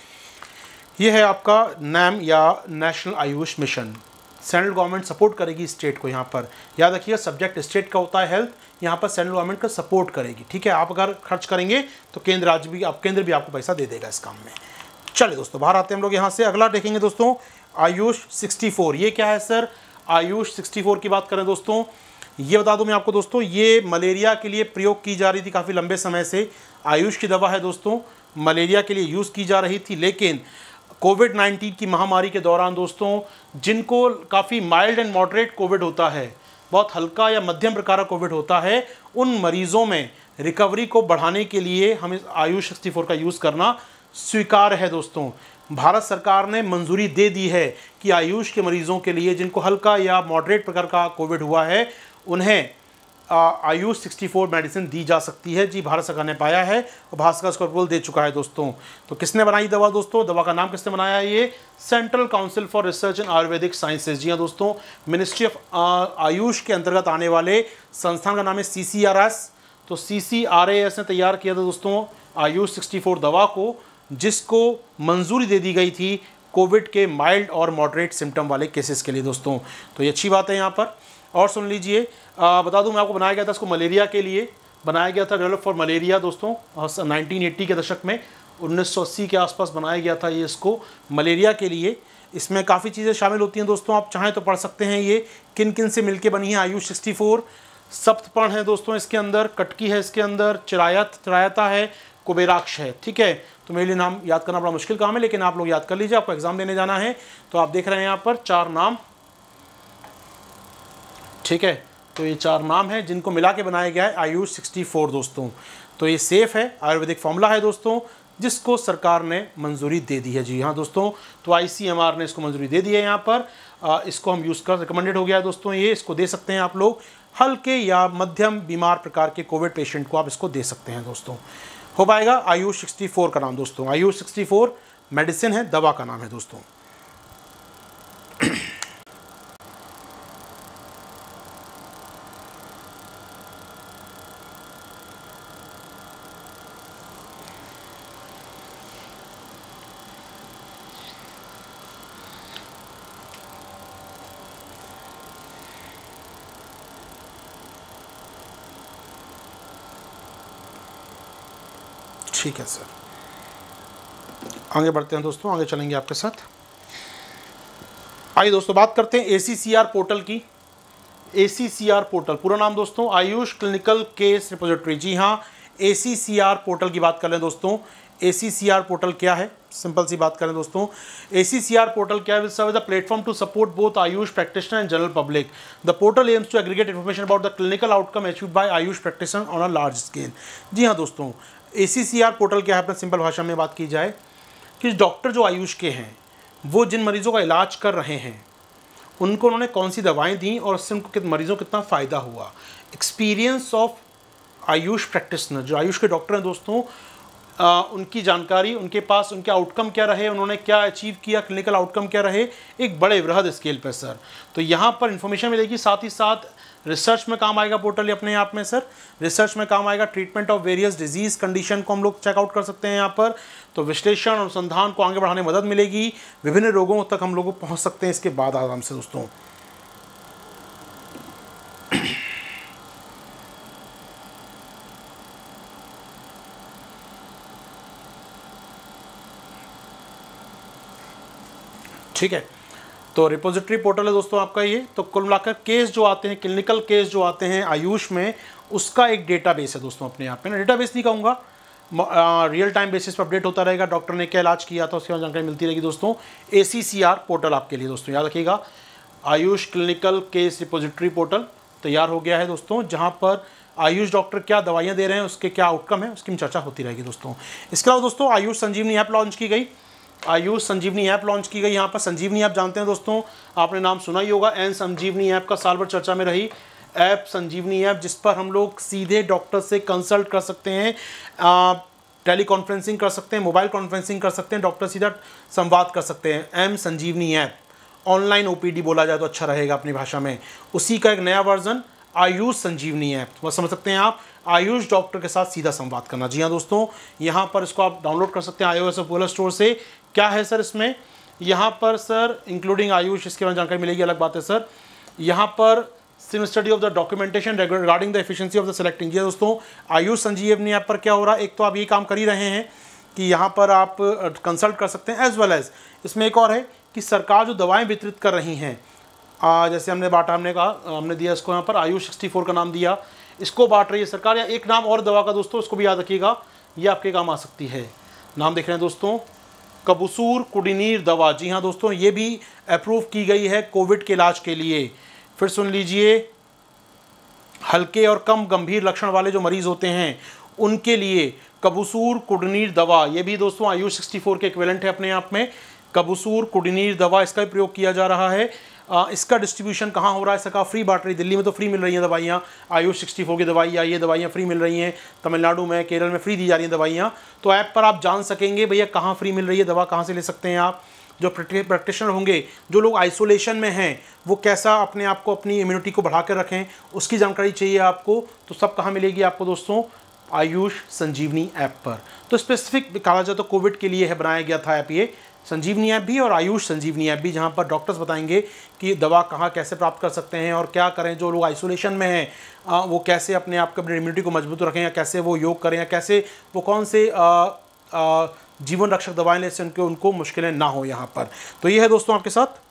ये है आपका नैम या national AYUSH mission. Central government support करेगी स्टेट को यहाँ पर, याद रखिएगा सब्जेक्ट स्टेट का होता है हेल्थ, यहाँ पर सेंट्रल गवर्नमेंट का सपोर्ट करेगी, ठीक है। आप अगर खर्च करेंगे तो केंद्र भी आपको पैसा दे देगा इस काम में। चलिए दोस्तों, बाहर आते हैं हम लोग यहाँ से। अगला देखेंगे दोस्तों, आयुष 64। ये क्या है सर, आयुष 64 की बात करें दोस्तों, ये बता दूं मैं आपको दोस्तों, ये मलेरिया के लिए प्रयोग की जा रही थी काफ़ी लंबे समय से। आयुष की दवा है दोस्तों, मलेरिया के लिए यूज़ की जा रही थी, लेकिन कोविड-19 की महामारी के दौरान दोस्तों, जिनको काफ़ी माइल्ड एंड मॉडरेट कोविड होता है, बहुत हल्का या मध्यम प्रकार का कोविड होता है, उन मरीज़ों में रिकवरी को बढ़ाने के लिए हमें आयुष 64 का यूज़ करना स्वीकार है दोस्तों। भारत सरकार ने मंजूरी दे दी है कि आयुष के मरीज़ों के लिए, जिनको हल्का या मॉडरेट प्रकार का कोविड हुआ है, उन्हें आयुष 64 मेडिसिन दी जा सकती है। जी, भारत सरकार ने पाया है और भारत सरकार इसको अप्रूवल दे चुका है दोस्तों। तो किसने बनाई दवा दोस्तों, दवा का नाम किसने बनाया है, ये central council for research in Ayurvedic sciences. जी हाँ दोस्तों, मिनिस्ट्री ऑफ आयुष के अंतर्गत आने वाले संस्थान का नाम है CCRS। तो CCRAS ने तैयार किया था दोस्तों आयुष 64 दवा को, जिसको मंजूरी दे दी गई थी कोविड के माइल्ड और मॉडरेट सिम्टम वाले केसेस के लिए दोस्तों। तो ये अच्छी बात है यहाँ पर। और सुन लीजिए, बता दूं मैं आपको, बनाया गया था इसको मलेरिया के लिए, बनाया गया था, डेवलप फॉर मलेरिया दोस्तों, 1980 के दशक में, 1980 के आसपास बनाया गया था ये इसको मलेरिया के लिए। इसमें काफ़ी चीज़ें शामिल होती हैं दोस्तों, आप चाहें तो पढ़ सकते हैं ये किन किन से मिलके बनी है आयुष 64। सप्तपर्ण है दोस्तों इसके अंदर, कटकी है इसके अंदर, चिरायता है, कुबेराक्ष है, ठीक है। तो मेरे लिए नाम याद करना बड़ा मुश्किल काम है, लेकिन आप लोग याद कर लीजिए, आपको एग्जाम देने जाना है। तो आप देख रहे हैं यहाँ पर 4 नाम, ठीक है। तो ये 4 नाम हैं जिनको मिला के बनाया गया है आयुष 64 दोस्तों। तो ये सेफ है, आयुर्वेदिक फॉर्मूला है दोस्तों, जिसको सरकार ने मंजूरी दे दी है। जी हाँ दोस्तों, तो ICMR ने इसको मंजूरी दे दी है यहाँ पर। इसको हम यूज़ कर, रिकमेंडेड हो गया है दोस्तों ये, इसको दे सकते हैं आप लोग। हल्के या मध्यम बीमार प्रकार के कोविड पेशेंट को आप इसको दे सकते हैं दोस्तों, हो पाएगा। आयुष 64 का नाम दोस्तों, आयुष 64 मेडिसिन है, दवा का नाम है दोस्तों। ठीक है सर, आगे बढ़ते हैं दोस्तों, आगे चलेंगे आपके साथ। आइए दोस्तों, बात करते हैं ACCR पोर्टल की। ACCR पोर्टल पूरा नाम दोस्तों आयुष क्लिनिकल केस रिपोजिटरी। जी हाँ, ACCR पोर्टल की बात कर लें दोस्तों। ACCR पोर्टल क्या है, सिंपल सी बात करें दोस्तों, ACCR पोर्टल क्या है, will serve as a platform to support both AYUSH practitioner and general public. The portal aims to aggregate information about the clinical outcome achieved by AYUSH practitioner on a large scale. जी हाँ दोस्तों, ACCR portal क्या है, अपने simple भाषा में बात की जाए कि डॉक्टर जो आयुष के हैं, वो जिन मरीजों का इलाज कर रहे हैं, उनको उन्होंने कौन सी दवाएं दी और उससे उनको मरीजों को कितना फ़ायदा हुआ। एक्सपीरियंस ऑफ आयुष प्रैक्टिशनर, जो आयुष के डॉक्टर हैं दोस्तों, उनकी जानकारी, उनके पास उनके आउटकम क्या रहे, उन्होंने क्या अचीव किया, क्लिनिकल आउटकम क्या रहे, एक बड़े वृहद स्केल पर सर। तो यहाँ पर इन्फॉर्मेशन मिलेगी, साथ ही साथ रिसर्च में काम आएगा पोर्टल अपने आप में सर। रिसर्च में काम आएगा, treatment of various disease condition को हम लोग चेकआउट कर सकते हैं यहाँ पर। तो विश्लेषण और अनुसंधान को आगे बढ़ाने में मदद मिलेगी, विभिन्न रोगों तक हम लोग पहुँच सकते हैं इसके बाद आराम से दोस्तों। ठीक है, तो रिपोजिटरी पोर्टल है दोस्तों आपका ये। तो कुल मिलाकर केस जो आते हैं, क्लिनिकल केस जो आते हैं आयुष में, उसका एक डेटाबेस है दोस्तों अपने आप में। डेटाबेस नहीं कहूँगा, रियल टाइम बेसिस पर अपडेट होता रहेगा, डॉक्टर ने क्या इलाज किया था उसकी जानकारी मिलती रहेगी दोस्तों। ACCR पोर्टल आपके लिए दोस्तों याद रखिएगा, AYUSH clinical case repository portal तैयार हो गया है दोस्तों, जहाँ पर आयुष डॉक्टर क्या दवाइयाँ दे रहे हैं, उसके क्या आउटकम है, उसकी चर्चा होती रहेगी दोस्तों। इसके अलावा दोस्तों आयुष संजीवनी ऐप लॉन्च की गई, आयुष संजीवनी ऐप लॉन्च की गई। यहाँ पर संजीवनी ऐप जानते हैं दोस्तों, आपने नाम सुना ही होगा, एन संजीवनी ऐप का साल भर चर्चा में रही ऐप संजीवनी ऐप, जिस पर हम लोग सीधे डॉक्टर से कंसल्ट कर सकते हैं, टेली कॉन्फ्रेंसिंग कर सकते हैं, मोबाइल कॉन्फ्रेंसिंग कर सकते हैं, डॉक्टर सीधा संवाद कर सकते हैं। M Sanjeevani app, online OPD बोला जाए तो अच्छा रहेगा अपनी भाषा में, उसी का एक नया वर्जन आयुष संजीवनी ऐप। वो समझ सकते हैं आप, आयुष डॉक्टर के साथ सीधा संवाद करना। जी हाँ दोस्तों, यहाँ पर इसको आप डाउनलोड कर सकते हैं iOS और गूगल स्टोर से। क्या है सर इसमें, यहाँ पर सर इंक्लूडिंग आयुष, इसके बारे में जानकारी मिलेगी, अलग बात है सर। यहाँ पर sim study of the documentation regarding the efficiency of the selecting. जी दोस्तों, आयुष संजीवनी ऐप पर क्या हो रहा है, एक तो आप ये काम कर ही रहे हैं कि यहाँ पर आप कंसल्ट कर सकते हैं, एज वेल एज इसमें एक और है कि सरकार जो दवाएँ वितरित कर रही हैं, जैसे हमने बांटा, हमने कहा, हमने दिया इसको यहाँ पर आयुष 64 का नाम दिया, इसको बांट रही है सरकार। या एक नाम और दवा का दोस्तों, उसको भी याद रखिएगा, ये आपके काम आ सकती है। नाम देख रहे हैं दोस्तों, कबसूर कुडिनीर दवा। जी हाँ दोस्तों, ये भी अप्रूव की गई है कोविड के इलाज के लिए। फिर सुन लीजिए, हल्के और कम गंभीर लक्षण वाले जो मरीज होते हैं उनके लिए कबसूर कुडिनीर दवा, ये भी दोस्तों आयुष 64 के इक्विवेलेंट है अपने आप में। कबसूर कुडिनीर दवा, इसका भी प्रयोग किया जा रहा है। इसका डिस्ट्रीब्यूशन कहाँ हो रहा है, सरकार फ्री बांट रही, दिल्ली में तो फ्री मिल रही हैं दवाइयाँ, आयुष 64 की दवाइयाँ, ये दवाइयाँ फ्री मिल रही हैं, तमिलनाडु में, केरल में फ्री दी जा रही हैं दवाइयाँ। तो ऐप पर आप जान सकेंगे भैया कहाँ फ्री मिल रही है दवा, कहाँ से ले सकते हैं आप। जो प्रैक्टिशनर होंगे, जो लोग आइसोलेशन में हैं, वो कैसा अपने आप को, अपनी इम्यूनिटी को बढ़ा कर रखें, उसकी जानकारी चाहिए आपको, तो सब कहाँ मिलेगी आपको दोस्तों, आयुष संजीवनी ऐप पर। तो स्पेसिफिक कहा जाए तो कोविड के लिए है बनाया गया था ऐप, ये संजीवनी ऐप भी और आयुष संजीवनी ऐप भी, जहाँ पर डॉक्टर्स बताएंगे कि दवा कहाँ कैसे प्राप्त कर सकते हैं और क्या करें। जो लोग आइसोलेशन में हैं वो कैसे अपने आप को, अपनी इम्यूनिटी को मजबूत रखें, या कैसे वो योग करें, या कैसे वो कौन से जीवन रक्षक दवाएं लें से उनको मुश्किलें ना हो यहाँ पर। तो ये है दोस्तों आपके साथ।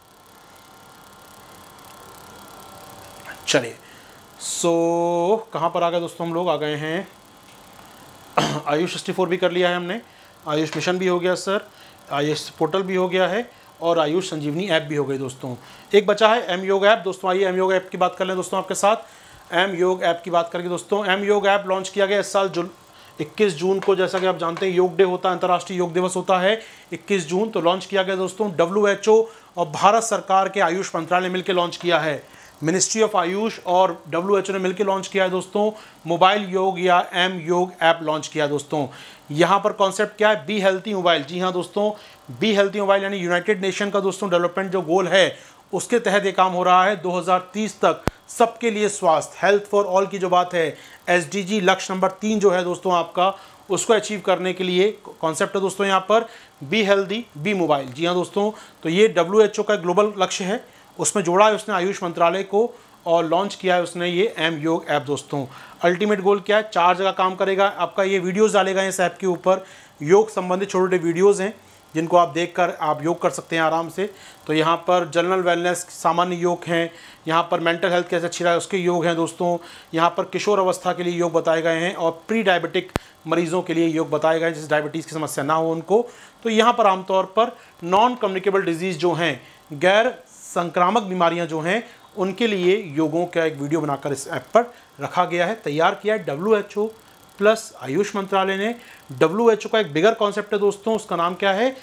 चलिए, सो कहाँ पर आ गए दोस्तों हम लोग, आ गए हैं आयुष 64 भी कर लिया है हमने, आयुष मिशन भी हो गया सर, आयुष पोर्टल भी हो गया है, और आयुष संजीवनी ऐप भी हो गई दोस्तों। एक बचा है एम योग ऐप दोस्तों। आइए एम योग ऐप की बात कर लें दोस्तों आपके साथ। एम योग ऐप की बात करके दोस्तों, एम योग ऐप लॉन्च किया गया इस साल 21 जून को। जैसा कि आप जानते हैं योग डे होता है, अंतर्राष्ट्रीय योग दिवस होता है 21 जून, तो लॉन्च किया गया दोस्तों। WHO और भारत सरकार के आयुष मंत्रालय ने मिलकर लॉन्च किया है, मिनिस्ट्री ऑफ आयुष और WHO ने मिलकर लॉन्च किया है दोस्तों। मोबाइल योग या एम योग ऐप लॉन्च किया दोस्तों। यहाँ पर कॉन्सेप्ट क्या है, बी हेल्थी मोबाइल। जी हाँ दोस्तों, बी हेल्थी मोबाइल यानी यूनाइटेड नेशन का दोस्तों डेवलपमेंट जो गोल है, उसके तहत ये काम हो रहा है। 2030 तक सबके लिए स्वास्थ्य, हेल्थ फॉर ऑल की जो बात है, SDG लक्ष्य नंबर 3 जो है दोस्तों आपका, उसको अचीव करने के लिए कॉन्सेप्ट है दोस्तों यहाँ पर बी हेल्दी बी मोबाइल। जी हाँ दोस्तों, तो ये WHO का ग्लोबल लक्ष्य है, उसमें जोड़ा है उसने आयुष मंत्रालय को और लॉन्च किया है उसने ये एम योग ऐप दोस्तों। अल्टीमेट गोल क्या है, 4 जगह काम करेगा आपका, ये वीडियोज़ डालेगा इस ऐप के ऊपर, योग संबंधित छोटे छोटे वीडियोज़ हैं जिनको आप देखकर आप योग कर सकते हैं आराम से। तो यहाँ पर जनरल वेलनेस सामान्य योग हैं, यहाँ पर मेंटल हेल्थ कैसे अच्छी रहा है उसके योग हैं दोस्तों, यहाँ पर किशोर अवस्था के लिए योग बताए गए हैं, और प्री डायबिटिक मरीज़ों के लिए योग बताए गए हैं जिस डायबिटीज़ की समस्या ना हो उनको। तो यहाँ पर आमतौर पर नॉन कम्युनिकेबल डिजीज़ जो हैं, गैर संक्रामक बीमारियाँ जो हैं, उनके लिए योगों का एक वीडियो बनाकर इस ऐप पर रखा गया है, तैयार किया है WHO प्लस आयुष मंत्रालय ने। WHO का एक बिगर कॉन्सेप्ट है दोस्तों, उसका नाम क्या है,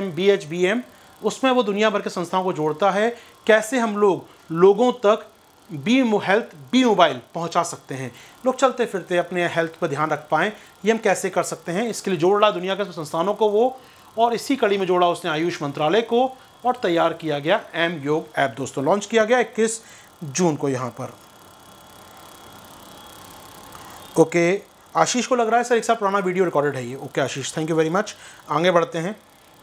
BHBM। उसमें वो दुनिया भर के संस्थाओं को जोड़ता है, कैसे हम लोगों तक हेल्थ बी मोबाइल पहुंचा सकते हैं। लोग चलते फिरते अपने हेल्थ पर ध्यान रख पाएँ, ये हम कैसे कर सकते हैं, इसके लिए जोड़ा दुनिया के संस्थानों को वो, और इसी कड़ी में जोड़ा उसने आयुष मंत्रालय को, और तैयार किया गया एम योग ऐप दोस्तों। लॉन्च किया गया 21 जून को यहाँ पर। ओके, आशीष को लग रहा है सर एक साल पुराना वीडियो रिकॉर्डेड है ये। Okay Ashish, thank you very much. आगे बढ़ते हैं।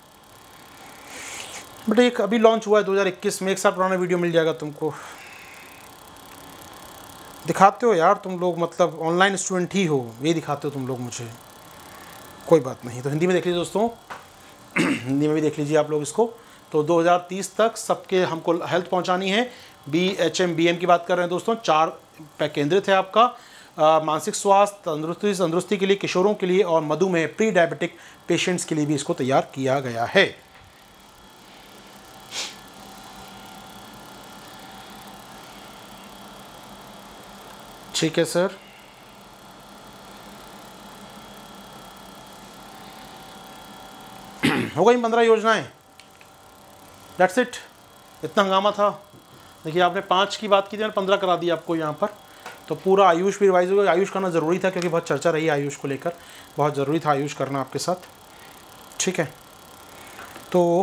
बट एक अभी लॉन्च हुआ है 2021 में, एक साल पुराना वीडियो मिल जाएगा तुमको। दिखाते हो यार तुम लोग, मतलब ऑनलाइन स्टूडेंट ही हो, ये दिखाते हो तुम लोग मुझे। कोई बात नहीं, तो हिंदी में देख लीजिए दोस्तों, हिंदी में भी देख लीजिए आप लोग इसको। तो 2030 तक सबके हमको हेल्थ पहुंचानी है। BHM BM की बात कर रहे हैं दोस्तों। 4 पे केंद्रित है आपका। मानसिक स्वास्थ्य, तंदुरुस्ती के लिए, किशोरों के लिए, और मधुमेह प्री डायबिटिक पेशेंट्स के लिए भी इसको तैयार किया गया है। ठीक है सर। हो गई 15 योजनाएं, दैट्स इट। इतना हंगामा था। देखिए आपने 5 की बात की थी, 15 करा दी आपको यहाँ पर। तो पूरा आयुष भी रिवाइज होगा। आयुष करना ज़रूरी था क्योंकि बहुत चर्चा रही आयुष को लेकर, बहुत ज़रूरी था आयुष करना आपके साथ। ठीक है, तो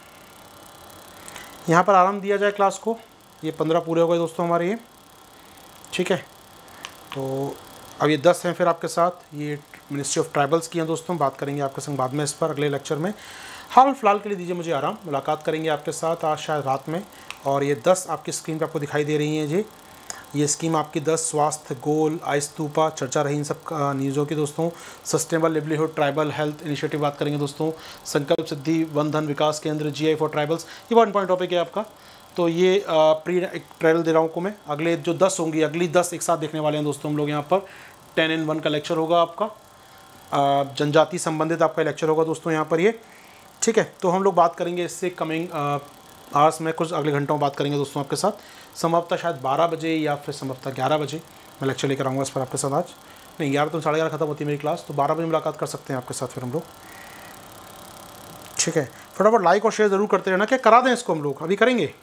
यहाँ पर आराम दिया जाए क्लास को। ये 15 पूरे हो गए दोस्तों हमारे ये। ठीक है, तो अब ये 10 हैं फिर आपके साथ। ये मिनिस्ट्री ऑफ ट्राइबल्स की हैं दोस्तों, बात करेंगे आपके संग बाद में इस पर अगले लेक्चर में। हाल फिलहाल के लिए दीजिए मुझे आराम, मुलाकात करेंगे आपके साथ आज शायद रात में। और ये 10 आपकी स्क्रीन पे आपको दिखाई दे रही हैं जी। ये स्कीम आपकी 10 स्वास्थ्य गोल आइस्तूपा, चर्चा रही इन सब न्यूज़ों की दोस्तों। Sustainable livelihood tribal health initiative बात करेंगे दोस्तों। संकल्प सिद्धि वन धन विकास केंद्र GI फॉर ट्राइबल्स, ये बहुत इंपॉर्टेंट टॉपिक है आपका। तो ये प्री एक ट्रायल दे रहा हूँ को मैं। अगले जो 10 होंगी, अगली 10 एक साथ देखने वाले हैं दोस्तों हम लोग यहाँ पर। 10 in 1 का लेक्चर होगा आपका। जनजाति संबंधित आपका लेक्चर होगा दोस्तों यहाँ पर ये। ठीक है, तो हम लोग बात करेंगे इससे कमिंग आवर्स में, कुछ अगले घंटों में बात करेंगे दोस्तों आपके साथ। संभवतः शायद 12 बजे या फिर संभवतः 11 बजे मैं लेक्चर लेकर आऊँगा इस पर आपके साथ आज। नहीं 11 तो 11:30 खत्म होती है मेरी क्लास, तो 12 बजे मुलाकात कर सकते हैं आपके साथ फिर हम लोग। ठीक है, फटाफट लाइक और शेयर ज़रूर करते रहना। क्या करा दें इसको हम लोग, अभी करेंगे?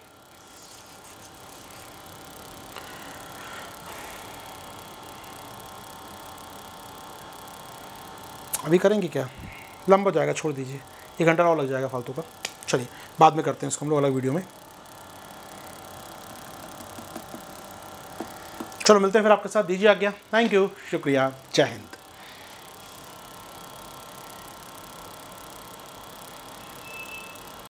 अभी करेंगे क्या? लंबा जाएगा, छोड़ दीजिए, 1 घंटा और लग जाएगा फालतू का। चलिए बाद में करते हैं इसको हम लोग अलग वीडियो में। चलो मिलते हैं फिर आपके साथ, दीजिए आज्ञा। थैंक यू, शुक्रिया, जय हिंद।